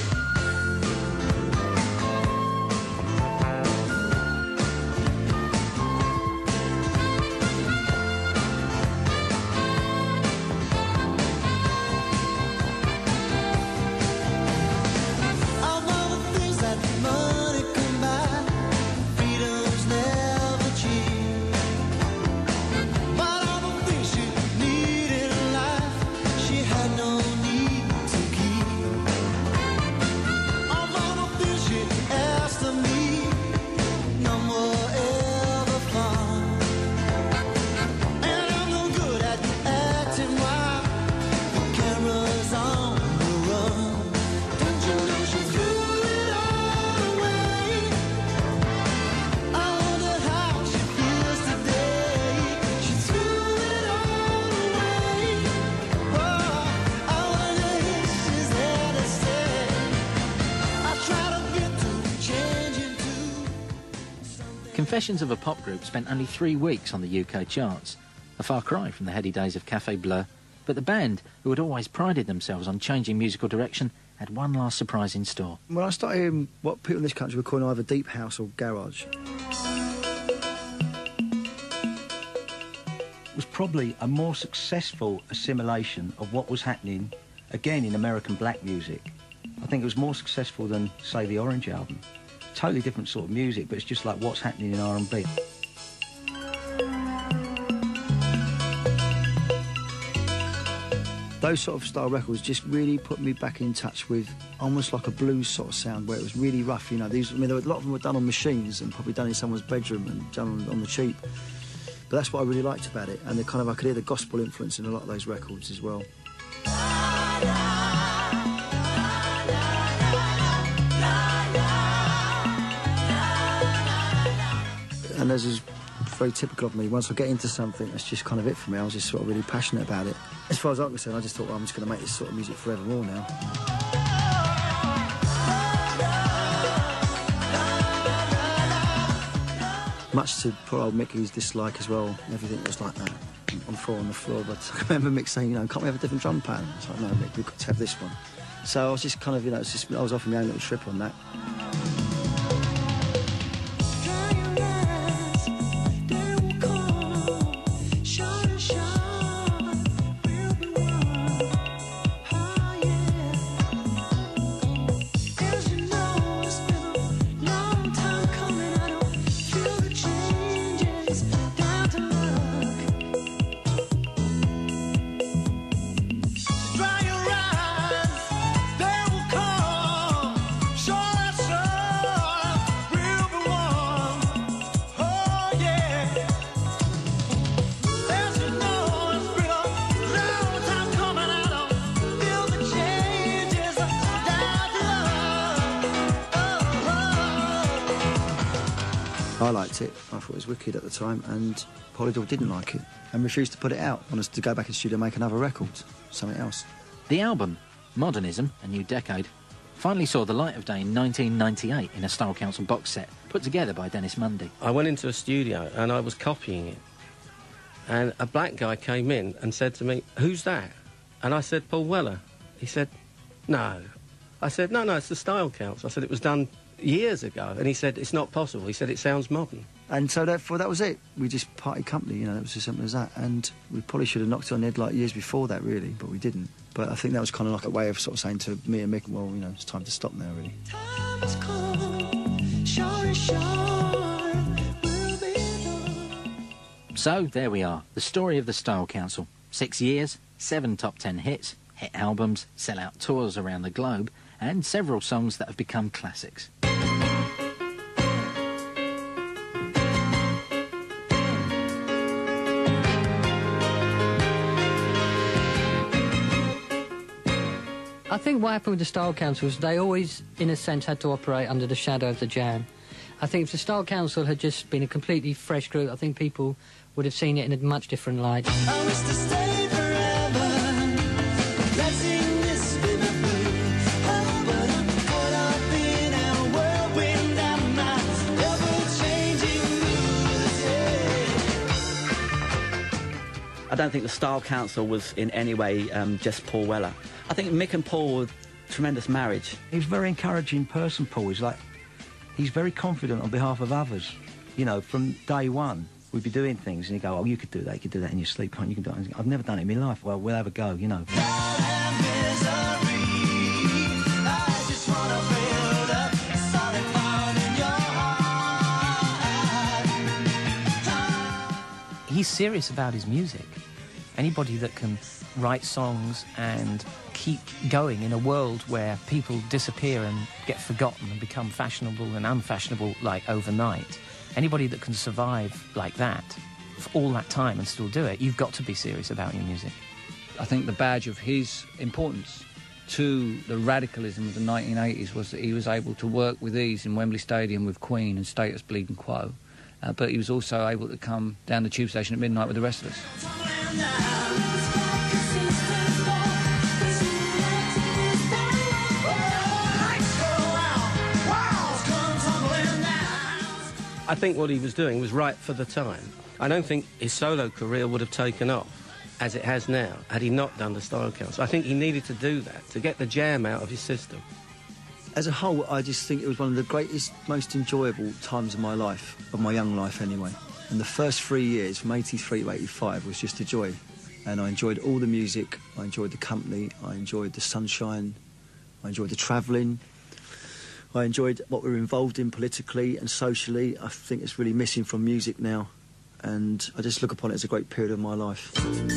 Confessions of a Pop Group spent only three weeks on the U K charts, a far cry from the heady days of Café Bleu, but the band, who had always prided themselves on changing musical direction, had one last surprise in store. When I started hearing what people in this country were calling either deep house or garage, it was probably a more successful assimilation of what was happening, again, in American black music. I think it was more successful than, say, the Orange album. Totally different sort of music, but it's just like what's happening in R and B. Those sort of style records just really put me back in touch with almost like a blues sort of sound, where it was really rough. You know, these. I mean, there were, a lot of them were done on machines and probably done in someone's bedroom and done on, on the cheap. But that's what I really liked about it, and the kind of I could hear the gospel influence in a lot of those records as well. And as is very typical of me, once I get into something, that's just kind of it for me. I was just sort of really passionate about it. As far as I'm concerned, I just thought, well, I'm just going to make this sort of music forevermore now. Much to poor old Mickey's dislike as well. Everything was like that, on the floor, on the floor. But I remember Mick saying, you know, can't we have a different drum pattern? It's like, no, Mick, we've got to have this one. So I was just kind of, you know, it's just, I was off on my own little trip on that. I liked it. I thought it was wicked at the time, and Polydor didn't like it and refused to put it out. Wanted us to go back in the studio and make another record, something else. The album, Modernism, A New Decade, finally saw the light of day in nineteen ninety-eight in a Style Council box set put together by Dennis Mundy. I went into a studio and I was copying it. and a black guy came in and said to me, "Who's that?" And I said, "Paul Weller." He said, "No." I said, "No, no, it's the Style Council." I said, "It was done years ago." And he said, "It's not possible." He said, "It sounds modern." And so therefore that was it. We just party company, you know, it was as simple as that. And we probably should have knocked it on the head like years before that, really, but we didn't. But I think that was kind of like a way of sort of saying to me and Mick, well, you know, it's time to stop now, really. Time is cold, short, short, will be done. So, there we are, the story of the Style Council. Six years, seven top ten hits, hit albums, sell-out tours around the globe, and several songs that have become classics. I think what happened with the Style Council was they always, in a sense, had to operate under the shadow of the Jam. I think if the Style Council had just been a completely fresh group, I think people would have seen it in a much different light. I wish to stay forever, letting this be my food. Oh, but I'm caught up in a whirlwind and my ever-changing moods, yeah. I don't think the Style Council was in any way um, just Paul Weller. I think Mick and Paul were a tremendous marriage. He's a very encouraging person, Paul. He's like, he's very confident on behalf of others. You know, from day one, we'd be doing things and he'd go, "Oh, you could do that, you could do that in your sleep, can't you? You can do it." I've never done it in my life. Well, we'll have a go, you know. He's serious about his music. Anybody that can write songs and keep going in a world where people disappear and get forgotten and become fashionable and unfashionable like overnight, anybody that can survive like that for all that time and still do it, you've got to be serious about your music. I think the badge of his importance to the radicalism of the nineteen eighties was that he was able to work with ease in Wembley Stadium with Queen and Status Bleeding Quo, uh, but he was also able to come down the tube station at midnight with the rest of us. I think what he was doing was right for the time. I don't think his solo career would have taken off as it has now had he not done the Style Council. I think he needed to do that to get the Jam out of his system. As a whole, I just think it was one of the greatest, most enjoyable times of my life, of my young life anyway. And the first three years, from eighty-three to eighty-five, was just a joy. And I enjoyed all the music, I enjoyed the company, I enjoyed the sunshine, I enjoyed the travelling. I enjoyed what we were involved in politically and socially. I think it's really missing from music now. And I just look upon it as a great period of my life.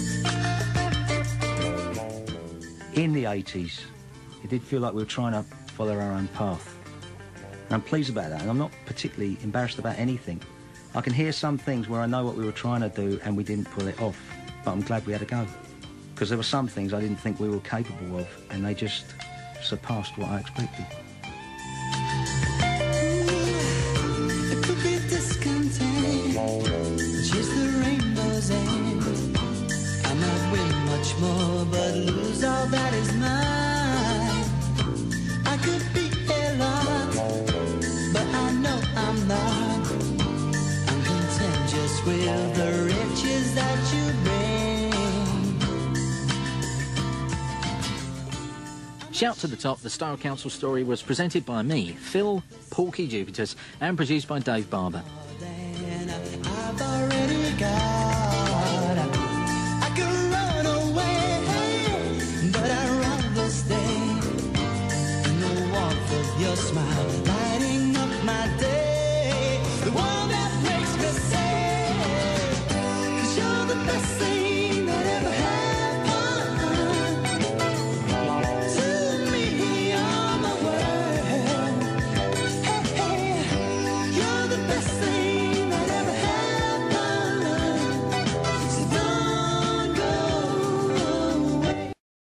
In the eighties, it did feel like we were trying to follow our own path. And I'm pleased about that, and I'm not particularly embarrassed about anything. I can hear some things where I know what we were trying to do and we didn't pull it off, but I'm glad we had a go. Because there were some things I didn't think we were capable of, and they just surpassed what I expected. Chase the rainbow's end. I might win much more, but lose all that is mine. I could be a lot, but I know I'm not. I'm content just with the riches that you bring. Shout to the Top, the Style Council story was presented by me, Phill Jupitus, and produced by Dave Barber. I've already got. I could run away, but I'd rather stay in the warmth of your smile.